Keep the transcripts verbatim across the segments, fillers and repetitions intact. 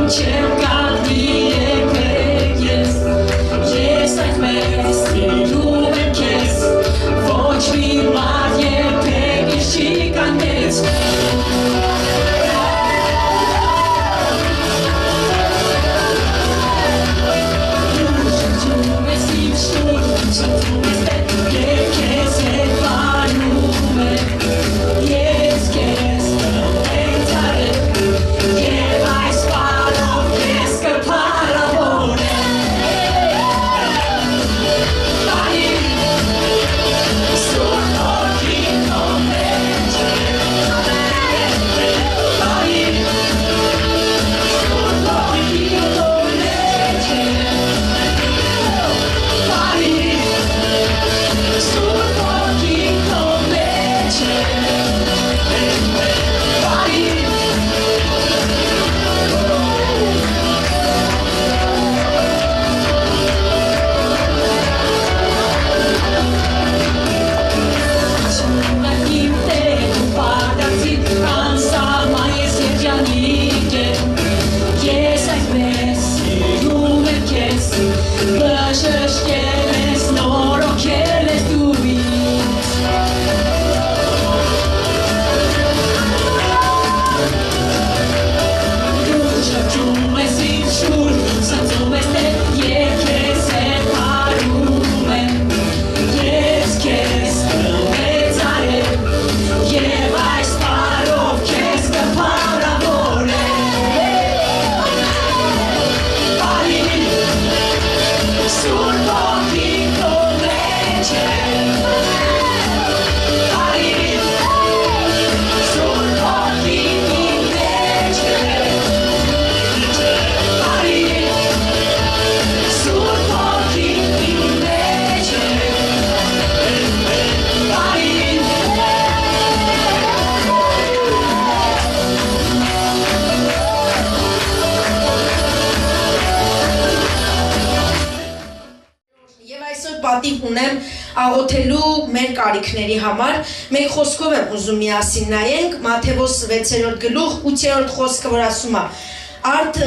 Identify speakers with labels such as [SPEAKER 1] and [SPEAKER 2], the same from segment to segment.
[SPEAKER 1] պատիվ ունեմ աղոթելու մեր կարիքների համար։ Մենք խոսքով եմ ուզում միասին նայենք Մատթեոս վեցերորդ գլուխ ութերորդ խոսքը, որ ասում է. Արդ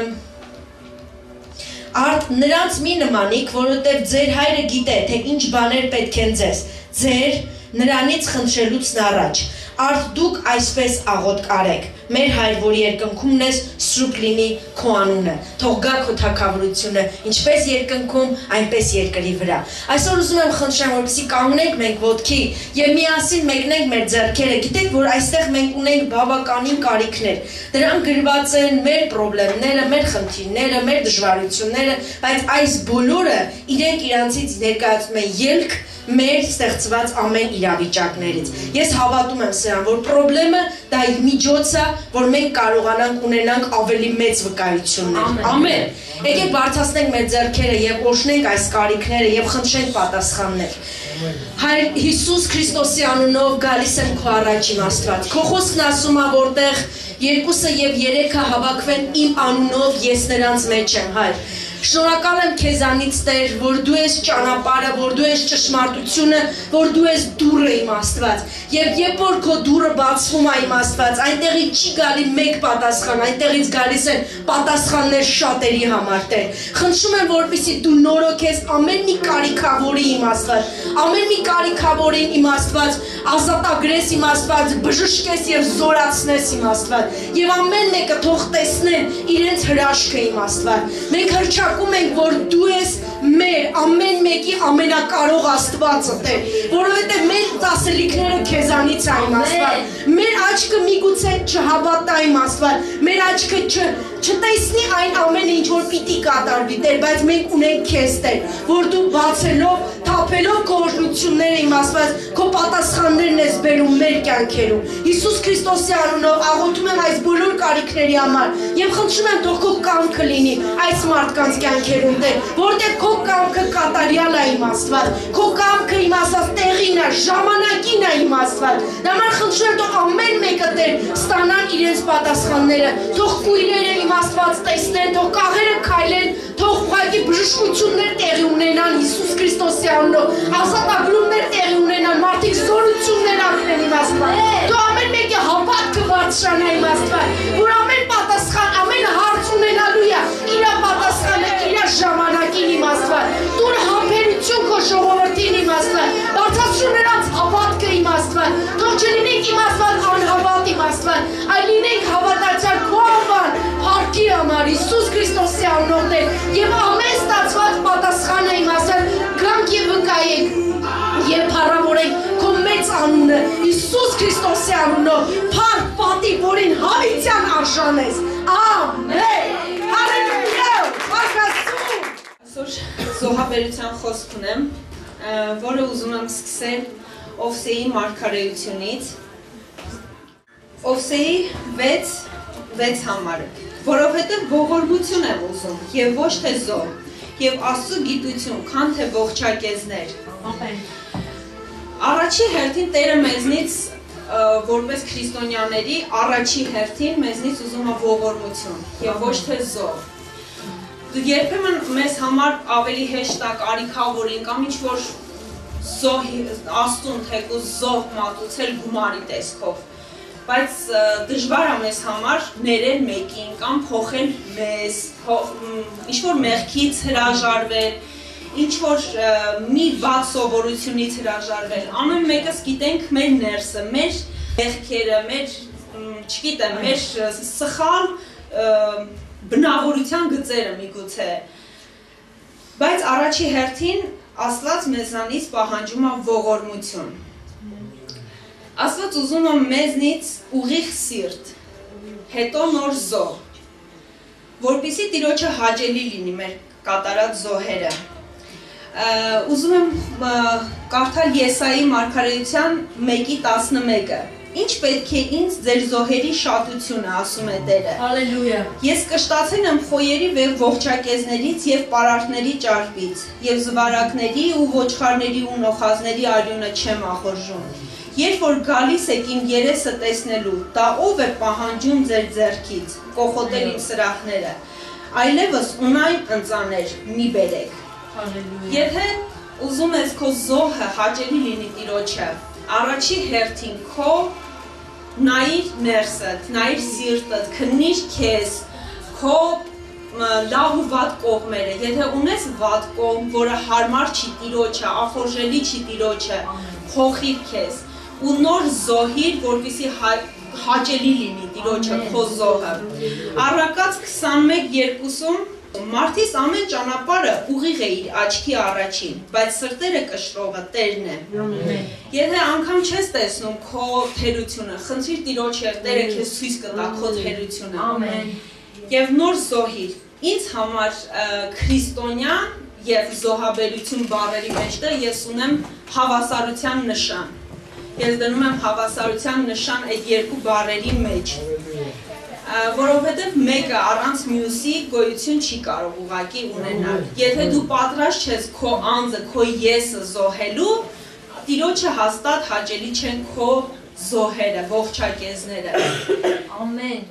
[SPEAKER 1] Արդ նրանց մի նմանիք, որովհետև ձեր հայրը գիտե, թե ինչ բաներ պետք են ձեզ, ձեր նրանից խնդրելուց առաջ։ Արդ դուք այսպես աղոթք արեք. Մեր հայր, որ երկնքումն ես, սուրբ լինի քո անունը, թող գա քո թագավորությունը, ինչպես երկնքում, այնպես երկրի վրա։ Այսօր ուզում եմ խնդրեմ, որպեսզի կանգնենք մենք ոտքի եւ միասին մեկնենք մեր ձեռքերը։ Գիտեք, որ այստեղ մենք ունենք բավականին կարիքներ։ Դրանք գրված են մեր խնդիրները, մեր խնդիրները, մեր դժվարությունները, բայց այս բոլորը իրենք իրանցից ներկայացնում են ելք մեր ստեղծված ամեն իրավիճակներից։ Ես հավատում եմ սրան, որ խնդրումը դա միջոց է, որ մենք կարողանանք ունենանք ավելի մեծ վկայություններ։ Ամեն։ Եկեք բարձրացնենք մեր ձեռքերը եւ օրհնենք այս կարիքները եւ խնդրենք պատասխաններ։ Հայր Հիսուս Քրիստոսի անունով գալիս եմ քո առաջ իմ Աստված։ Քո խոսքն ասում է, որտեղ երկուսը եւ երեքը հավաքվեն իմ անունով, ես նրանց մեջ եմ, Հայր։ Շնորհակալ եմ քեզանից, Տեր, որ դու ես ճանապարհը, որ դու ես ճշմարտությունը, որ դու ես դուռը իմ Աստված։ Եվ երբ որ քո դուռը բացվում է իմ Աստված, այնտեղից չի գալի մեկ պատասխան, այնտեղից գալիս են պատասխաններ շատերի համար, Տեր։ Խնդրում եմ, որպեսզի դու նորոգես ամեն մի կարիքավորի իմ Աստված, ամեն մի կարիքավորին իմ Աստված, ազատագրես իմ Աստված, բժշկես եւ զորացնես իմ Աստված։ Եվ ամեն մեկը թող տեսնեն իրենց հրաշքը իմ Աստված։ Մենք հրճակում ենք, որ դու ես մեր ամեն մեկի ամենակարող Աստվածը, Տեր, որովհետև մեր ասելիքները քեզանից է իմ Աստված։ Մեր աչքը միգուցե չհավատա իմ Աստված, մեր աչքը չտեսնի այն ամենը, ինչ որ պիտի կատարվի, Տեր, բայց մենք ունենք քեզ, Տեր, որ դու բացելով, թափելով քո օրհնությունները իմ Աստված, քո պատասխաններն ես բերում մեր կյանքերում։ Հիսուս Քրիստոսի անունով աղոթում եմ այս բոլոր կարիքների համար եւ խնդրում եմ, թող քո կամքը լինի այս մարդկանց կյանքերում, Տեր, որտեղ քո կամքը կատարյալ է իմ Աստված, քո կամքը իմ Աստված տեղին է, ժամանակին է իմ Աստված։ Դամար խնդրում եմ, թող ամեն մեկը, Տեր, ստանան իրենց պատասխանները, թող քույրերը իմ Աստված տեսնեն, թող կաղերը քայլեն, թող ուղղակի բժշկություններ տեղի ունենան Հիսուս Քրիստոսի անունով, ազատագրումներ տեղի ունենան, մարդիկ զորություններ ապրեն իմ Աստված։ Թող ամեն մեկի հավատքը բարձրանա իմ Աստված, որ ամեն պատասխան, ամեն հարց ունենա Հիսուս Քրիստոսի անունով փառք պատի, որին հավիտյան արժան ես։ Ամեն։ Հալելույա։ Փառք Աստծո։
[SPEAKER 2] Այսօր զոհաբերության խոսք ունեմ, որը ուզում եմ սկսել Ովսեի մարգարեությունից։ Ովսեի վեց համարը, որովհետև ողորմություն եմ ուզում և ոչ թե զոհ, և Աստծո գիտություն, քան թե ողջակեզներ։ Առաջի հերթին Տերը մեզնից, որպես քրիստոնյաների, առաջի հերթին մեզնից ուզում է ողորմություն և ոչ թե զոհ։ Երբեմն մեզ համար ավելի հեշտ է կարիքավորին կամ ինչ-որ Աստծուն թեկուզ զոհ մատուցել գումարի տեսքով, բայց դժվար է մեզ համար ներել մեկին կամ փոխել մեզ, ինչ-որ մեղքից հրաժարվել, ինչ-որ մի վատ սովորությունից հրաժարվել, ամեն մեկս գիտենք մեր ներսը, մեր մեղքերը, մեր, չգիտեմ, մեր սխալ բնավորության գծերը միգուցե, բայց առաջի հերթին Աստված մեզանից պահանջում է ողորմություն։ Աստված ուզում է մեզնից ուղիղ սիրտ, հետո նոր զոհ, որպեսզի Տիրոջը հաճելի լինի մեր կատարած զոհերը։ Ուզում եմ կարդալ Եսայի մարգարեության մեկի տասնմեկը։ Ինչ պետք է ինձ ձեր զոհերի շատությունը, ասում է Տերը։
[SPEAKER 1] Հալելույա։
[SPEAKER 2] Ես կշտացել եմ խոյերի ողջակեզներից և պարարտների ճարպից, և զվարակների ու ոչխարների ու նոխազների արյունը չեմ ախորժում։ Երբ որ գալիս եք իմ երեսը տեսնելու, դա ով է պահանջում ձեր ձեռքից, կոխոտել իմ սրահները, այլևս ունայն ընծաներ մի բերեք։ Եթե ուզում ես քո զոհը հաճելի լինի Տիրոջը, առաջի հերթին քո նայիր ներսդ, նայիր սիրտդ, քննիր քեզ, քո լավ ու վատ կողմերը, եթե ունես վատ կողմ, որը հարմար չի Տիրոջը, ախորժելի չի Տիրոջը, փոխիր քեզ ու նոր զոհիր, որպեսզի հաճելի լինի Տիրոջը քո զոհը։ Առակաց քսանմեկ երկուսում Մարդիս ամեն ճանապարհը ուղիղ է իր աչքի առաջին, բայց սրտերը կշռողը Տերն է։ Եթե անգամ չես տեսնում քո թերությունը, խնդրիր Տիրոջ և Տերը քեզ ցույց կտա քո թերությունը։ Եվ նոր զոհիր։ Ինձ համար քրիստոնյան և զոհաբերություն բառերի մեջտեղ ես ունեմ հավասարության նշան։ Ես դնում եմ հավասարության նշան այդ երկու բառերի մեջ։ Որովհետև մեկը առանց մյուսի գոյություն չի կարող ուղղակի ունենալ։ Եթե դու պատրաստ չես քո անձը, քո եսը զոհելու, Տիրոջը հաստատ հաճելի չեն քո զոհերը, ողջակեզները։
[SPEAKER 1] Ամեն։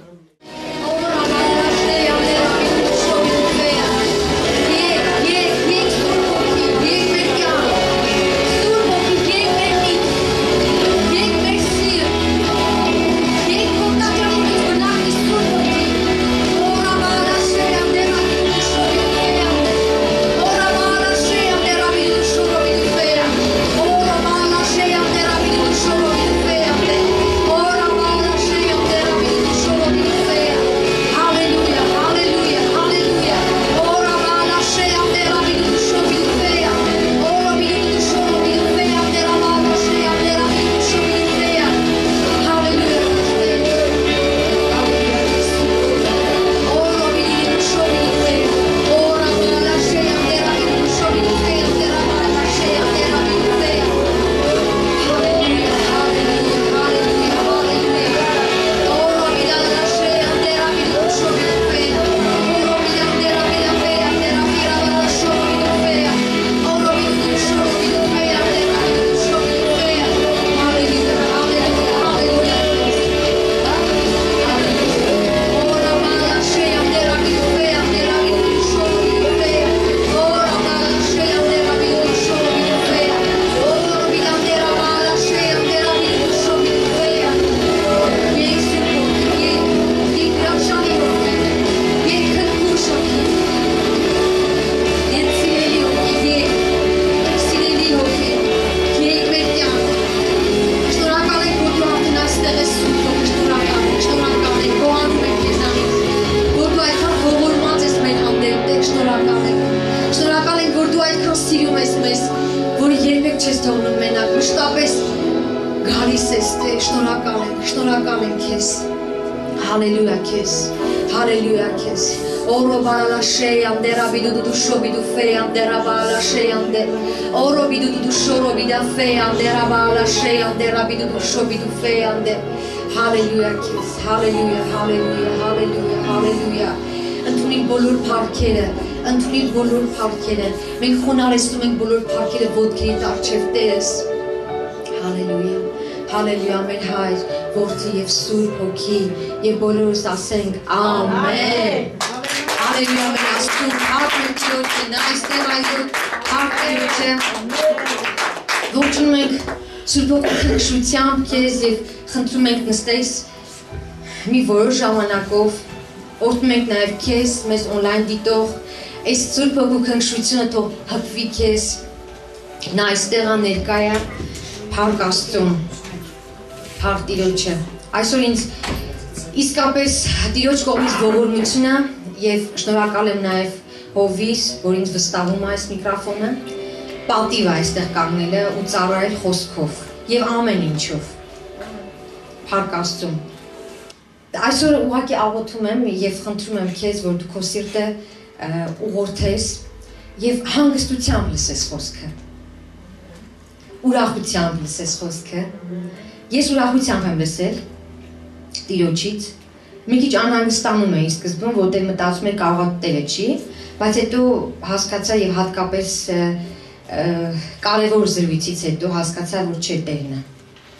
[SPEAKER 3] Շնորհակալ ենք, որ դու այդքան սիրում ես մեզ, որ երբեք չես թողնում մենակ, մշտապես Գալիս ես թե շնորհակալ ենք, շնորհակալ ենք քեզ։ Հալելույա քեզ, հալելույա քեզ։ Oro bala shey andere bidu du shobi du fe andere bala shey ande. Oro bidu du shoro bida fe andere bala shey andere bidu du shobi du fe ande. Hallelujah kids, hallelujah, hallelujah, hallelujah, hallelujah. Ընդունի բոլոր փառքերը, ընդունի բոլոր փառքերը։ Մենք խոնարհեցնում ենք բոլոր փառքերը ոտքերի առջև Տերս։ Hallelujah. Hallelujah, մեր Հայր, Որդի եւ Սուրբ Հոգի, եւ բոլորս ասենք ամեն։ Hallelujah, մեր Աստծո փառքերը, նայստեղ այո, փառքերը։ Ողջունում ենք Սուրբ Հոգու քննշությամբ քեզ եւ խնդրում ենք նստես մի որոշ ժամանակով, օրհնում ենք նաեւ քեզ, մեզ on-line դիտող, այս Սուրբ Հոգու քննշությունը թող հպվի քեզ, նա այստեղ ներկա է, փառք Աստծուն, փառք Տիրոջը։ Այսօր ինձ իսկապես Տիրոջ կողմից ողորմությունը եւ շնորհակալ եմ նաեւ Հովիս, որ ինձ վստահում է այս միկրոֆոնը, պատիվ է այստեղ կանգնելը ու ծառայել խոսքով եւ ամեն ինչով։ Փառք Աստծուն։ Այսօր ուղղակի աղոթում եմ եւ խնդրում եմ քեզ, որ դու քո սիրտը ուղղորդես եւ հանգստությամբ լսես խոսքը։ Ուրախությամբ լսես խոսքը։ Ես ուրախությամբ եմ լսել Տիրոջից։ Մի քիչ անհանգստանում էի սկզբում, որտեղ մտածում եմ կարող է տերը չի, բայց հետո հասկացա եւ հատկապես կարևոր զրույցից հետո հասկացա, որ չէ տերն է։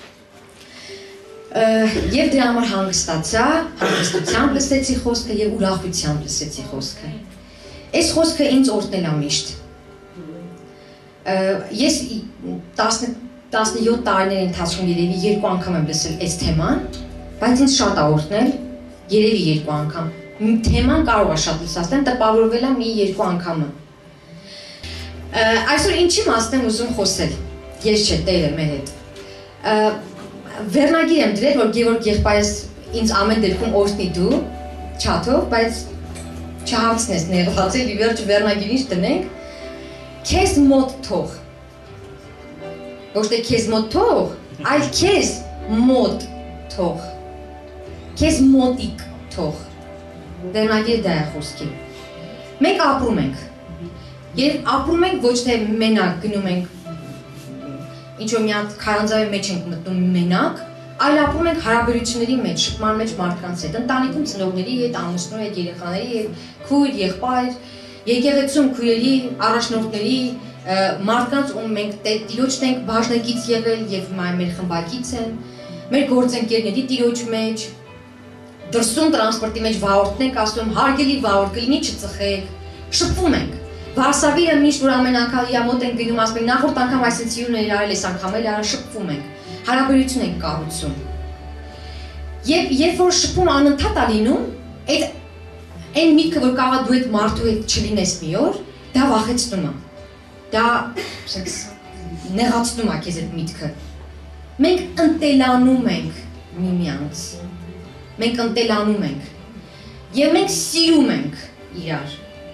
[SPEAKER 3] Եվ դրա համար հանգստացա, հանգստությամբ լսեցի խոսքը եւ ուրախությամբ լսեցի խոսքը։ Այս խոսքը ինձ օրհնել է միշտ։ Ես տասնյոթ տարիների ընթացքում երևի երկու անգամ եմ լսել այս թեման, բայց ինձ շատ է օրհնել, երևի երկու անգամ։ Թեման կարող է շատ լսածել, տպավորվել է մի երկու անգամը։ Այսօր ինչի մասն եմ ուզում խոսել։ Ես չէ, Տերը մեր հետ։ Վերնագիր եմ դրել, որ Գևորգ եղբայրս ինձ ամեն դեպքում օրհնի դու, չաթով, բայց չհավցնես նեղացել, ի վերջ վերնագիրը ինչ դնենք։ Քեզ մոտ թող։ Ոչ թե քեզ մոտ թող, այլ քեզ մոտ թող։ Քեզ մոտիկ թող։ Վերնագիրը դա է խոսքի։ Մենք ապրում ենք։ Երբ ապրում ենք ոչ թե մենակ գնում ենք ինչ-որ մի հատ քարանձավի մեջ ենք մտնում մենակ, այլ ապրում ենք հարաբերությունների մեջ, շփման մեջ մարդկանց հետ, ընտանիքում ծնողների հետ, ամուսնու հետ, երեխաների հետ, քույր, եղբայր, եկեղեցում քույրերի, առաջնորդների, մարդկանց, ում մենք Տիրոջն ենք բաժնեկից եղել եւ մեր խմբակից են, մեր գործընկերների Տիրոջ մեջ, դրսում տրանսպորտի մեջ վարորդն ենք ասում, հարգելի վարորդ, կլինի չծխեք, շփվում ենք։ Վարսավիրը միշտ որ ամեն անգամ իր մոտ են գնում, ասում են նախորդ անգամ այսպես սիրուն էր արել, այս անգամ էլ արա, շփվում ենք, հարաբերություն ենք կառուցում։ Եվ երբ որ շփումը անընդհատ է լինում, այդ այն միտքը, որ կարող է դու այդ մարդու հետ չլինես մի օր, դա վախեցնում է։ Դա նեղացնում է քեզ այդ միտքը։ Մենք ընտելանում ենք միմյանց։ Մենք ընտելանում ենք։ Եվ մենք սիրում ենք իրար։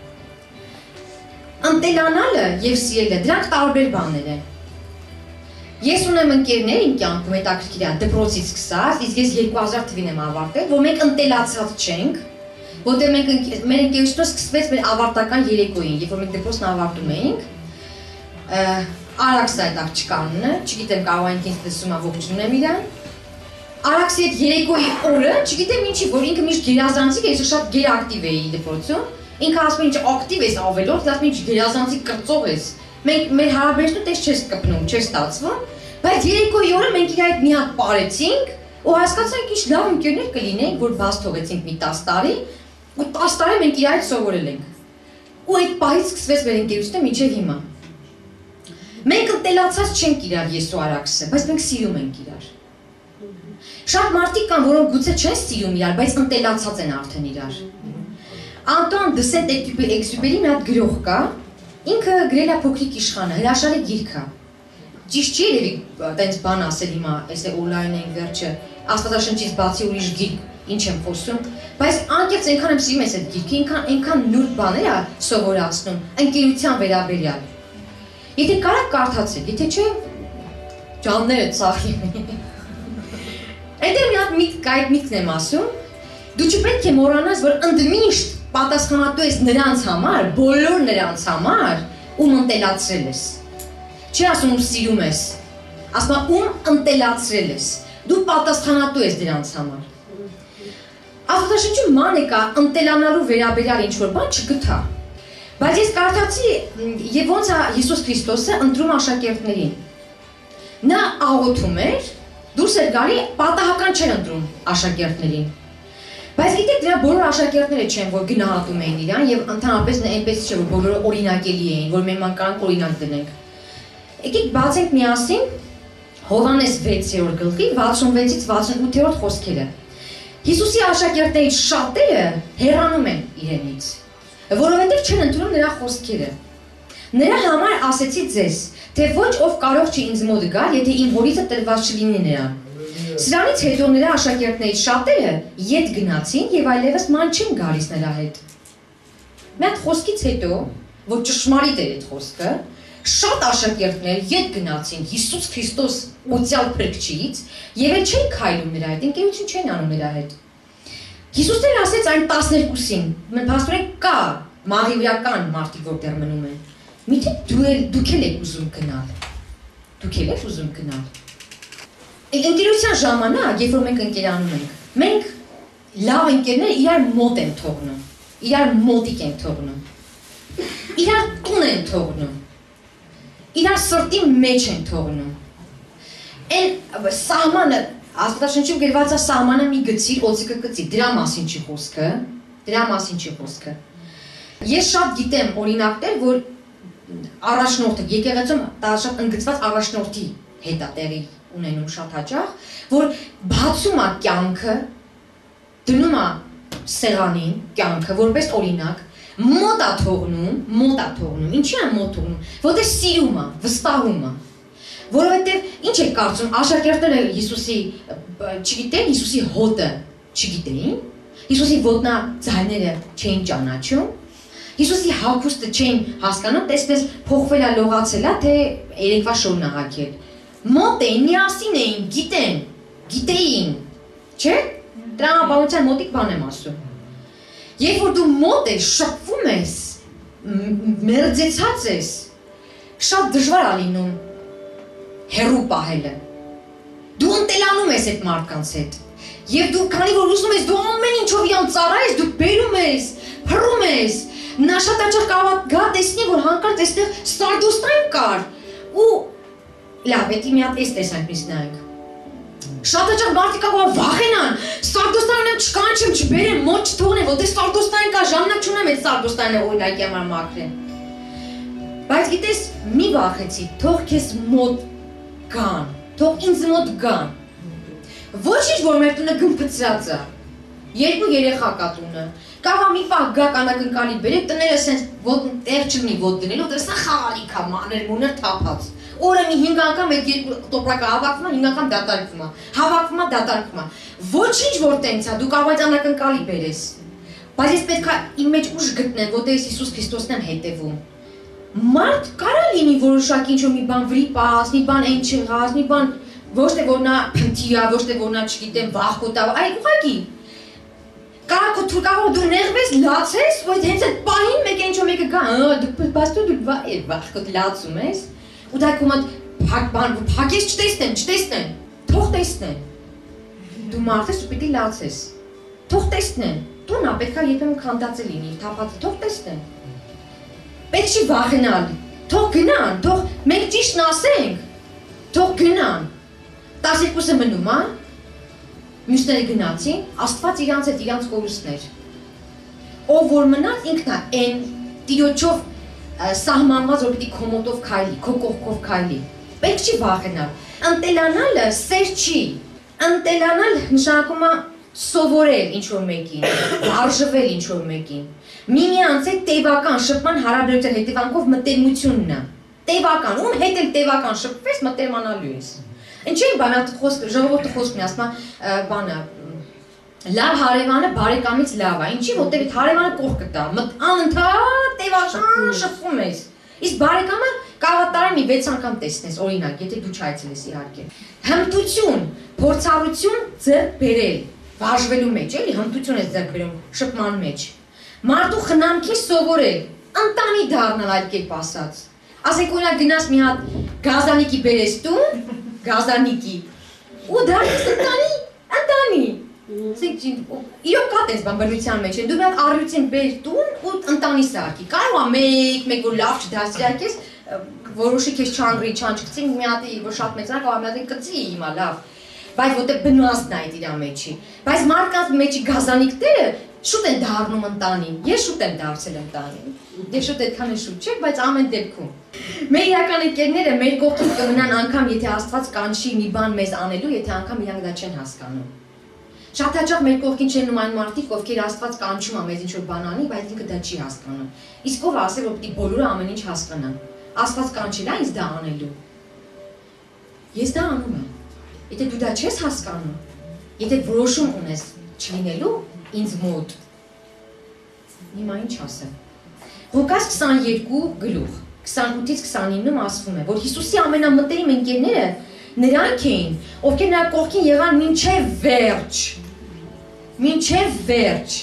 [SPEAKER 3] Ընտելանալը եւ սիրելը դրանք տարբեր բաներ են։ Ես ունեմ ընկերներ իմ կյանքում հետաքրքիր է դպրոցից սկսած, իսկ ես երկու հազար թվին եմ ավարտել, որ մենք ընտելացած չենք, որտեղ մենք մեր ընկերությունը սկսվեց մեր ավարտական երեկոյին, երբ որ մենք դպրոցն ավարտում էինք։ Արաքսը այդ աղջկանն է, չգիտեմ կարող ենք ինձ լսում ա ողջունում եմ իրան։ Արաքսի այդ երեկոյի օրը, չգիտեմ ինչի, որ ինքը միշտ գերազանցիկ է, ես շատ գերակտիվ էի դպրոցում։ Ինքը ասում է ինչ ակտիվ ես ավելորդ, ասում է ինչ գերազանցիկ կրծող ես։ Մենք մեր հարաբերությունը տես չես կպնում, չես ստացվում, բայց երեկոյի օրը մենք իր այդ մի հատ ապարեցինք ու հասկացանք ինչ լավ ընկերներ կլինենք, որ բաց թողեցինք մի տասը տարի, ու տասը տարի մենք իր այդ սովորել ենք։ Ու այդ պահից սկսվեց մեր ընկերությունը մինչև հիմա։ Մենք ընտելացած չենք իրար ես ու Արաքսը, բայց մենք սիրում ենք իրար։ Շատ մարդիկ կան, որոնք գուցե չեն սիրում իրար, բայց ընտելացած են արդեն իրար։ Անտուան դե Սենտ-Էքզյուպերի մի հատ գրող կա, ինքը գրել է Փոքրիկ իշխանը, հրաշալի գիրք է։ Ճիշտ չի երևի տենց բան ասել հիմա, այս է on-line ենք վերջը, Աստվածաշնչից բացի ուրիշ գիրք, ինչ եմ խոսում, բայց անկեղծ այնքան եմ սիրում այս այդ գիրքը, այնքան նուրբ բաներ է սովորացնում, ընկերության վերաբերյալ։ Եթե կարաք կարդացեք, եթե չէ, ջանները ծախի։ Այդտեղ մի հատ միտք, այդ միտքն եմ ասում, դու չպետք է մոռանաս, որ ընդմիշտ պատասխանատու ես նրանց համար, բոլոր նրանց համար, ում ընտելացրել ես։ Չի ասում ում սիրում ես, ասում ում ընտելացրել ես, դու պատասխանատու ես դրանց համար։ Աստվածաշնչում ման եկա ընտելանալու վերաբերյալ ինչ-որ բան չգտա։ Բայց ես կարդացի եւ ոնց է Հիսուս Քրիստոսը ընտրում աշակերտներին։ Նա աղոթում էր, դուրս էր գալի, պատահական չէր ընտրում աշակերտներին։ Բայց գիտեք, դրա բոլոր աշակերտները չեն, որ գնահատում էին իրան եւ ընդհանրապես այնպես չէ, որ բոլորը օրինակելի էին, որ մենք մանկանք օրինակ դնենք։ Եկեք բացենք միասին Հովհաննես վեցերորդ գլխի վաթսունվեցից վաթսունութերորդ խոսքերը։ Հիսուսի աշակերտներից շատերը հեռանում են իրենից, որովհետև չեն ընդունում նրա խոսքերը։ Նրա համար ասեցի ձեզ, թե ոչ ով կարող չի ինձ մոտ գալ, եթե իմ հորիցը տրված չլինի նրան։ Սրանից հետո նրա աշակերտներից շատերը ետ գնացին եւ այլևս ման չեն գալիս նրա հետ։ Մի հատ խոսքից հետո, որ ճշմարիտ էր այդ խոսքը, շատ աշակերտներ ետ գնացին Հիսուս Քրիստոս ուծյալ փրկչից եւ էլ չեն քայլում նրա հետ, ընկերություն չեն անում նրա հետ։ Հիսուսն էլ ասեց այն տասներկուսին, փաստորեն կա մաղիվրական մարդիկ, որ դեռ մնում են։ Միթե դու էլ դուք էլ եք ուզում գնալ։ Դուք էլ եք ուզում գնալ։ Ընկերության ժամանակ, երբ որ մենք ընկերանում ենք, մենք լավ ընկերներ իրար մոտ են թողնում, իրար մոտիկ են թողնում, իրար տուն են թողնում, իրար սրտի մեջ են թողնում։ Այն սահմանը, Աստվածաշնչում գրված է սահմանը մի գցիր, օձիքը գցի, դրա մասին չի խոսքը, դրա մասին չի խոսքը։ Ես շատ գիտեմ օրինակներ, որ առաջնորդը, եկեղեցում շատ ընդգծված առաջնորդի հետ է տեղի ունենում շատ հաճախ, որ բացում է կյանքը, դնում է սեղանին կյանքը, որպես օրինակ, մոտ է թողնում, մոտ է թողնում, ինչի է մոտ թողնում, որտեղ սիրում է, վստահում է, որովհետև ինչ եք կարծում, աշակերտները Հիսուսի, չգիտեն, Հիսուսի հոտը չգիտեին, Հիսուսի ոտնաձայները չէին ճանաչում, Հիսուսի հագուստը չէին հասկանում, տեսնես փոխվել է, լողացել է, թե երեկվա շորնահակել։ Մոտ էին, միասին էին, գիտեն, գիտեին, չէ՞, տրամաբանության մոտիկ բան եմ ասում։ Երբ որ դու մոտ ես, շփվում ես, մերձեցած ես, շատ դժվար է լինում հեռու պահելը։ Դու ընտելանում ես այդ մարդկանց հետ։ Եվ դու քանի որ ուզում ես, դու ամեն ինչով իրան ծառայես, դու բերում ես, փռում ես։ Նա շատ հաճախ կարող է գա տեսնի, որ հանկարծ այստեղ սարդոստայն կար ու լավ, էդի մի հատ էս տեսանք միս նայենք։ Շատ հաճախ մարդիկ կարող է վախենան, սարդոստայնը չկանչեմ, չբերեմ, մոտ չթողնեմ, որտեղ սարդոստայն կա, ժամանակ չունեմ այդ սարդոստայնը օրինակի համար մաքրեմ։ Բայց գիտես, մի վախեցի, թող քեզ մոտ գան, թող ինձ մոտ գան։ Ոչինչ որ մեր տունը գմբծած է։ Երկու երեխա կա տունը։ Կարող մի պահ գա անակնկալի բերեք, տները սենց ոտ տեղ չլինի ոտ դնելու, դրա սա խաղալիք է, մանր մուներ թափած։ Օրը մի հինգ անգամ այդ երկու տոպրակը հավաքվում է, հինգ անգամ դատարկվում է, հավաքվում է, դատարկվում է։ Ոչինչ որ տենց է, դու կարող ես անակնկալի բերես։ Բայց ես պետք է իմ մեջ ուժ գտնեմ, որտեղ ես Հիսուս Քրիստոսն եմ հետևում։ Մարդ կարա լինի որոշակի ինչ-որ մի բան վրիպած, մի բան այն չեղած, մի բան ոչ թե որ նա փնթի է, ոչ թե որ նա չգիտեմ վախկոտ է, այլ ուղղակի Կարող դու կարող դու ներվես, լացես, ու հենց այդ պահին մեկ ինչ-որ մեկը գա, դու բաստու դու վախկոտ լացում ես, ու դա կոմատ փակ բան, փակես չտեսնեն, չտեսնեն, թող տեսնեն։ Դու մարդ ես ու պիտի լացես։ Թող տեսնեն։ Տունը պետք է երբեմն քանդածը լինի, թափածը, թող տեսնեն։ Պետք չի վախենալ։ Թող գնան, թող մենք ճիշտն ասենք։ Թող գնան։ տասներկուսը մնում, հա։ Մյուսները գնացին, Աստված իրանց հետ իրանց կորուստներ։ Ով որ մնաց ինքն է այն տիրոջով սահմանված, որ պիտի քո մոտով քայլի, քո կողքով քայլի։ Պետք չի վախենալ։ Ընտելանալը սեր չի։ Ընտելանալ նշանակում է սովորել ինչ-որ մեկին, արժվել ինչ-որ մեկին։ Միմյանց հետ տևական շփման հարաբերության հետևանքով մտերմությունն է։ Տևական, ում հետ էլ տևական շփվես, մտերմանալու ես։ Ինչի՞ բանա խոսք, ժողովուրդը խոսքն է, ասում է բանը, լավ հարևանը բարեկամից լավ է, ինչի՞ որտեղ հարևանը կողքը տա, անընդհատ տևական շփվում ես։ Իսկ բարեկամը Կարող տարի մի վեց անգամ տեսնես, օրինակ, եթե դու չայցելես իհարկե։ Հմտություն, փորձառություն ձեռք բերել, վարժվելու մեջ, էլի, հմտություն ես ձեռք բերում շփման մեջ։ Մարդու խնամքի սովորել, ընտանի դառնալ այլ կերպ ասած։ Ասենք օրինակ գնաս մի հատ գազանիկի բերես տուն, գազանիկի, ու դարձ ընտանի, ընտանի։ Ասենք իրոք կա տես բան բնության մեջ են, դու մի հատ առյուծին բեր տուն ու ընտանի սարքի։ Կարող է մեկ, մեկ որ լավ չդասյակես, որոշի քեզ չանգրի, չանչկցի, մի հատ որ շատ մեծանա կարող մի հատ կծի հիմա լավ։ Բայց որտեղ բնվածքն է այդ իր մեջի։ Բայց մարդկանց մեջի գազանիկները շուտ են դառնում ընտանին։ Ես շուտ եմ դարձել ընտանին։ Դե շուտ այդքան է շուտ չէ, բայց ամեն դեպքում։ Մեր իրական ընկերները մեր կողքին կմնան անգամ եթե Աստված կանչի մի բան մեզ անելու, եթե անգամ իրանք դա չեն հասկանում։ Շատ հաճախ մեր կողքին չեն նման մարդիկ, ովքեր Աստված կանչում է մեզ ինչ-որ բան անի, բայց ինքը դա չի հասկանում։ Իսկ ով ասել, որ պիտի բոլորը ամեն ինչ հասկանան։ Աստված կանչել է ինձ դա անելու։ Ես դա անում եմ։ Եթե դու դա չես հասկանում, եթե որոշում ունես չլինելու ինձ մոտ, հիմա ինչ ասեմ։ Ղուկաս քսաներկու գլուխ քսանութից քսանինը ասվում է, որ Հիսուսի ամենամտերիմ ընկերները նրանք էին, ովքեր նրա կողքին եղան մինչև վերջ, մինչև վերջ,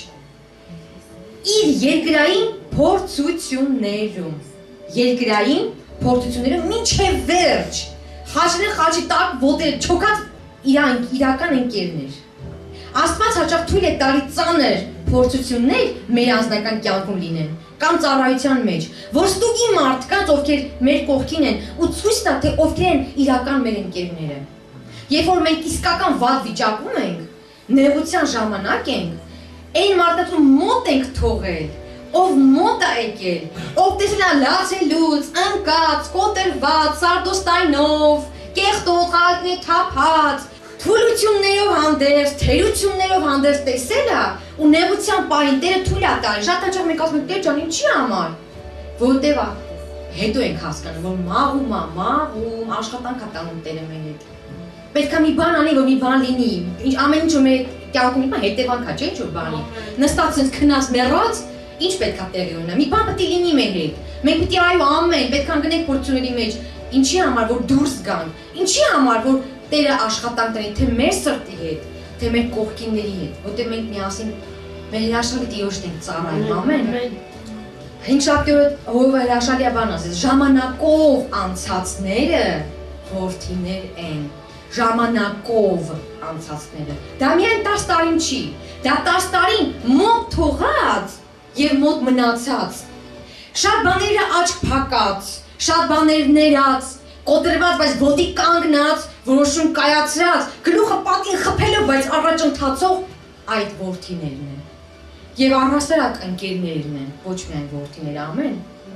[SPEAKER 3] իր երկրային փորձություններում, երկրային փորձություններում մինչև վերջ, խաչները խաչի տակ ոտերը չոքած իրական ընկերներ։ Աստված հաճախ թույլ է տալի ծանր փորձություններ մեր անձնական կյանքում լինեն, կամ ծառայության մեջ, որ ստուգի մարդկանց, ովքեր մեր կողքին են, ու ցույց տա, թե ովքեր են իրական մեր ընկերները։ Երբ որ մենք իսկական վատ վիճակում ենք, նեղության ժամանակ ենք, այն մարդու մոտ ենք թողել, ով մոտ է եկել, ով տեսել է լացելուց, ընկած, կոտրված, սարդոստայնով, կեղտոտ, խաղաղնի թափած, թուլություններով հանդերձ, թերություններով հանդերձ տեսել է ու նեղության պահին Տերը թույլ է տալի։ Շատ հաճախ մենք ասում ենք Տեր ջան, ինչի համար։ Որտեւ է հետո ենք հասկանում, որ մաղում է, մաղում, աշխատանք է տանում Տերը մեր հետ։ Պետք է մի բան անի, որ մի բան լինի։ Ինչ ամեն ինչ մեր կյանքում մի բան հետևանք է, չէ՞ ինչ որ բանի։ Նստած ենք քնած մեռած, ինչ պետք է տեղի ունենա։ Մի բան պետք է լինի մեր հետ։ Մենք պետք է այո ամեն, պետք է գնանք փորձությունների մեջ։ Ինչի համար որ դուրս գանք։ Ինչի համար որ Տերը աշխատանք տանի, թե մեր սրտի հետ, թե մեր կողքինների հետ, որտեղ մենք միասին մեր հրաշալի Տիրոջն ենք ծառայում, ամեն։ Հինգշաբթի օրը հրաշալի բան ասես, ժամանակով անցածները որդիներ են, ժամանակով անցածները։ Դա միայն տասը տարին չի, դա տասը տարին մոտ թողած եւ մոտ մնացած։ Շատ բաները աչք փակած, շատ բաներ ներած, կոտրված, բայց ոտի կանգնած, որոշում կայացրած, գլուխը պատին խփելով, բայց առաջ ընթացող այդ որդիներն են։ Եվ առհասարակ ընկերներն են, ոչ միայն որդիները, ամեն։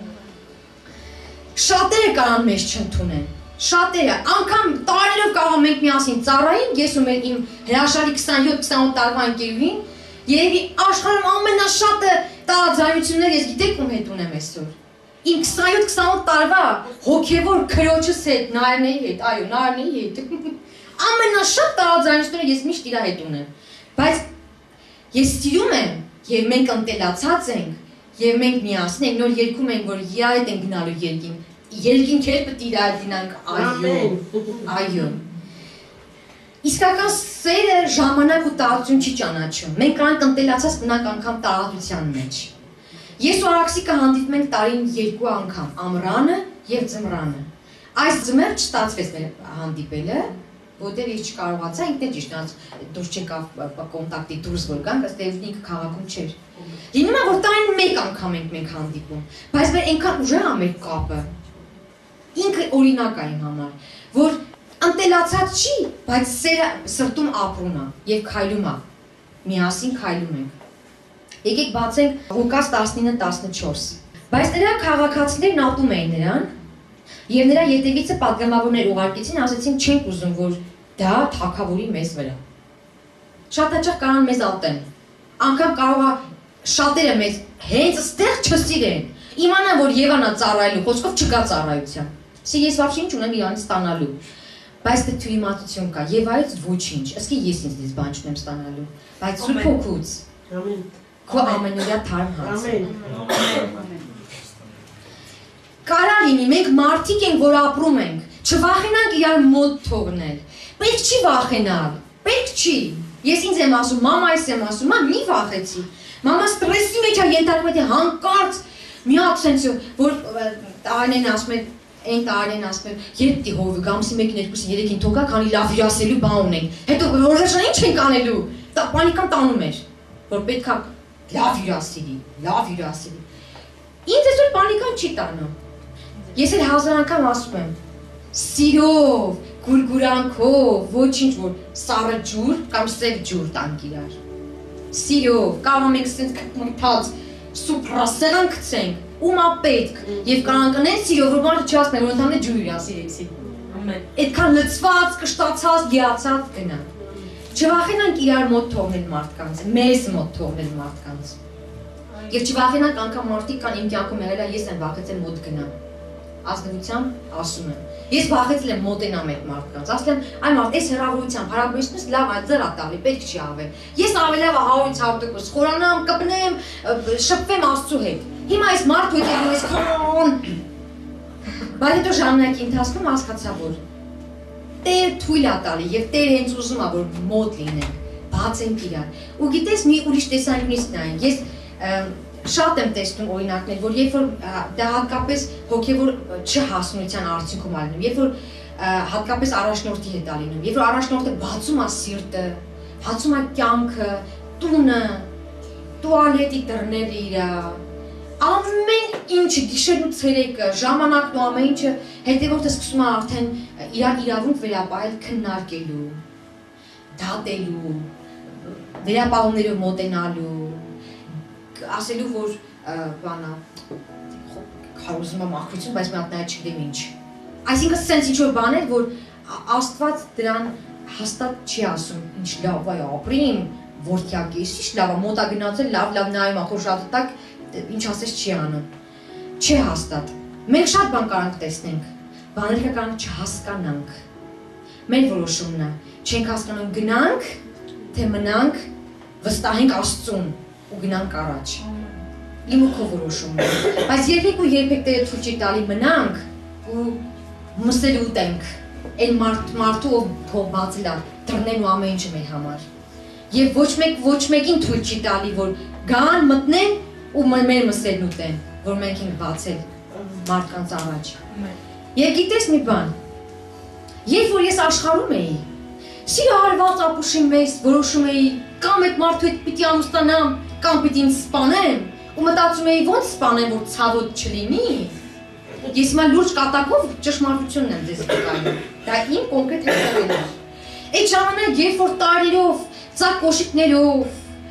[SPEAKER 3] Շատերը կարան մեզ չընդունեն, շատերը, անգամ տարիներով կարող մենք միասին ծառայենք, ես ու մեր իմ հրաշալի քսանյոթ քսանութ տարվա ընկերուհին, երևի աշխարհում ամենաշատը տարաձայնություններ ես գիտեք ում հետ ունեմ այսօր։ Իմ քսանյոթ քսանութ տարվա հոգևոր քրոջս հետ, նարների հետ, այո, նարների հետ։ Ամենաշատ տարաձայնությունները ես միշտ իր հետ ունեմ։ Բայց ես սիրում եմ, եւ մենք ընտելացած ենք, եւ մենք միասին ենք, նոր երգում ենք, որ իր հետ են գնալու երկին։ Երկինքեր պետք է իր դինանք, այո, այո։ Իսկական սերը ժամանակ ու տարածություն չի ճանաչում։ Մենք կանք ընտելացած մնանք անգամ տարածության մեջ։ Ես ու Արաքսիկը հանդիպում ենք տարին երկու անգամ, ամռանը եւ ձմռանը։ Այս ձմեռ չստացվեց մեր հանդիպելը, որտեղ ես չկարողացա, ինքն է ճիշտ դուրս չեկավ կոնտակտի դուրս որ գանք, ըստ էության ինքը քաղաքում չէր։ Լինում է որ տարին մեկ անգամ ենք մենք հանդիպում, բայց մեր այնքան ուժեղ է մեր կապը։ Ինքը օրինակ է իմ համար, որ ընտելացած չի, բայց սերը սրտում ապրում է եւ քայլում է։ Միասին քայլում ենք։ Եկեք բացենք Ղուկաս տասնինը տասնչորս։ Բայց նրա քաղաքացիներն ատում էին նրան, եւ նրա ետևիցը պատգամավորներ ուղարկեցին, ասեցին չենք ուզում, որ դա թագավորի մեզ վրա։ Շատ հաճախ կարան մեզ ատեն։ Անկամ կարող է շատերը մեզ հենց այստեղ չսիրեն։ Իմանան, որ Եվանա ծառայելու խոսքով չկա ծառայության։ Սի ես вообще ինչ ունեմ իրանից ստանալու։ Բայց դե թույլատություն կա եւ այց ոչինչ։ Ասկի ես ինձ բան չունեմ ստանալու, բայց Սուրբ Հոգուց։ Ամեն։ Քո ամենօրյա թարմ հաց։ Ամեն։ Կարա Կարա լինի, մենք մարդիկ ենք, որ ապրում ենք, չվախենանք իրար մոտ թողնել։ Պետք չի վախենալ, պետք չի։ Ես ինձ եմ ասում, մամայիս եմ ասում, մամ մի վախեցի։ Մամա ստրեսի մեջ է ենթարկվում է հանկարծ մի հատ sense որ տարին ասում է, այն տարին ասում է, երբ դի հովը գամսի մեկին երկուսին երեքին թողա, քանի լավ հյուրասելու բան ունենք։ Հետո որոշան ինչ ենք անելու։ Դա պանիկան տանում էր, որ պետքա լավ հյուրասելի, լավ հյուրասելի։ Ինձ այսօր պանիկան չի տանում։ Ես էլ հազար անգամ ասում եմ, սիրով, գուրգուրանքով, ոչինչ որ սառը ջուր կամ սև ջուր տանք իրար։ Սիրով, կարող ենք սենց կմտած սուպրասեղան գցենք, ումա պետք, եւ կարող ենք սիրով, որ մարդը չասնի, որ ընդհանրապես ջուր իրա սիրեցի։ Ամեն։ Այդքան լցված, կշտացած, գիացած գնա։ Չվախենանք իրար մոտ թողնել մարդկանց, մեզ մոտ թողնել մարդկանց։ Եվ չվախենանք անգամ մարդիկ կան իմ կյանքում եղել է, ես եմ վախեցել մոտ գնամ։ Ազնվությամբ ասում եմ։ Ես վախեցել եմ մոտենամ այդ մարդկանց, ասել եմ, այ մարդ, այս հեռավորությամբ, հարաբերությունս լավ է, ձեռ ատալի, պետք չի ավել։ Ես ավելի լավ հարյուրից հարյուր տոկոս խորանամ, կպնեմ, շփվեմ Աստծու հետ։ Հիմա այս մարդու հետ եղնում ես քան։ Բայց հետո ժամանակի ընթացքում հասկացա, որ Տեր թույլ է տալի եւ Տեր հենց ուզում է, որ մոտ լինենք, բացենք իրար։ Ու գիտես, մի ուրիշ տեսանկյունից նայենք։ Ես շատ եմ տեսնում օրինակներ, որ երբ որ դա հատկապես հոգևոր չհասունության արդյունքում է լինում, երբ որ հատկապես առաջնորդի հետ է լինում, երբ որ առաջնորդը բացում է սիրտը, բացում է կյանքը, տունը, տուալետի դռները իրա, ամեն ինչը գիշերն ու ցերեկը, ժամանակն ու ամեն ինչը հետևորդը սկսում է արդեն իրար իրավունք վերապահել քննարկելու, դատելու, վերապահումներով մոտենալու, ասելու որ բանա խարոզում եմ աղքրություն, բայց մի հատ նայած չգիտեմ ինչ։ Այսինքն սենց ինչ-որ բաներ, որ Աստված դրան հաստատ չի ասում, ինչ լավ է ապրին, որդյակ ես, ինչ լավ է, մոտա գնացել, լավ լավ նայում ախոր շատ տակ, ինչ ասես չի անում։ Չէ հաստատ։ Մենք շատ բան կարանք տեսնենք, բաներ կարանք չհասկանանք։ Մեր որոշումն է, չենք հասկանում գնանք, թե մնանք, վստահենք Աստծուն ու գնանք առաջ։ Իմ ու քո որոշումն է։ Բայց երբեք ու երբեք Տերը թույլ չի տալի մնանք ու մսել ուտենք այն մարդ մարդու ով թող բացել է դռներն ու ամեն ինչը մեր համար։ Եվ ոչ մեկ ոչ մեկին թույլ չի տալի որ գան մտնեն ու մեր մսելն ուտեն, որ մենք ենք բացել մարդկանց առաջ։ Եվ գիտես մի բան։ Երբ որ ես աշխարհում էի, սիրահարված ապուշի մեջ որոշում էի կամ այդ մարդու հետ պիտի ամուսնանամ, կամ պիտի ինձ սպանեմ, ու մտածում էի ոնց սպանեմ, որ ցավոտ չլինի։ Ես հիմա լուրջ կատակով ճշմարտությունն եմ ձեզ կայանում։ Դա իմ կոնկրետ հետևելն է։ Այդ ժամանակ երբ որ տարերով, ծակ կոշիկներով,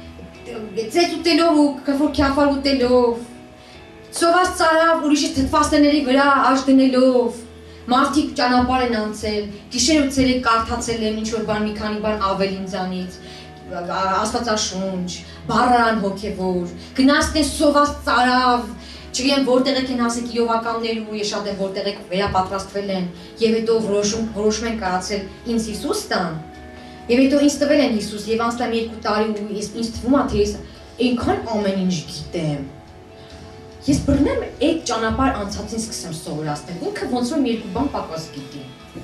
[SPEAKER 3] ծեծ ուտելով ու քֆոր քյաֆար ուտելով, սոված ծարավ ուրիշի թթվասերների վրա աշ դնելով, մարդիկ ճանապարհ են անցել, գիշեր ու ցերեկ կարդացել են ինչ որ բան մի քանի բան ավել ինձանից, Աստվածաշունչ, բառարան հոգևոր, գնացն են սոված ծարավ, չգիտեմ որտեղ եք են հասեք իրովականներ ու ես շատ եմ որտեղ եք վերապատրաստվել են եւ հետո որոշում որոշում են կայացել ինձ Հիսուս տան եւ հետո ինձ տվել են Հիսուս եւ անցել երկու տարի ու ես ինձ թվում է թե ես այնքան ամեն ինչ գիտեմ ես բռնեմ այդ ճանապարհ անցածին սկսեմ սովորացնել ինքը ոնց որ մի երկու բան պակաս գիտի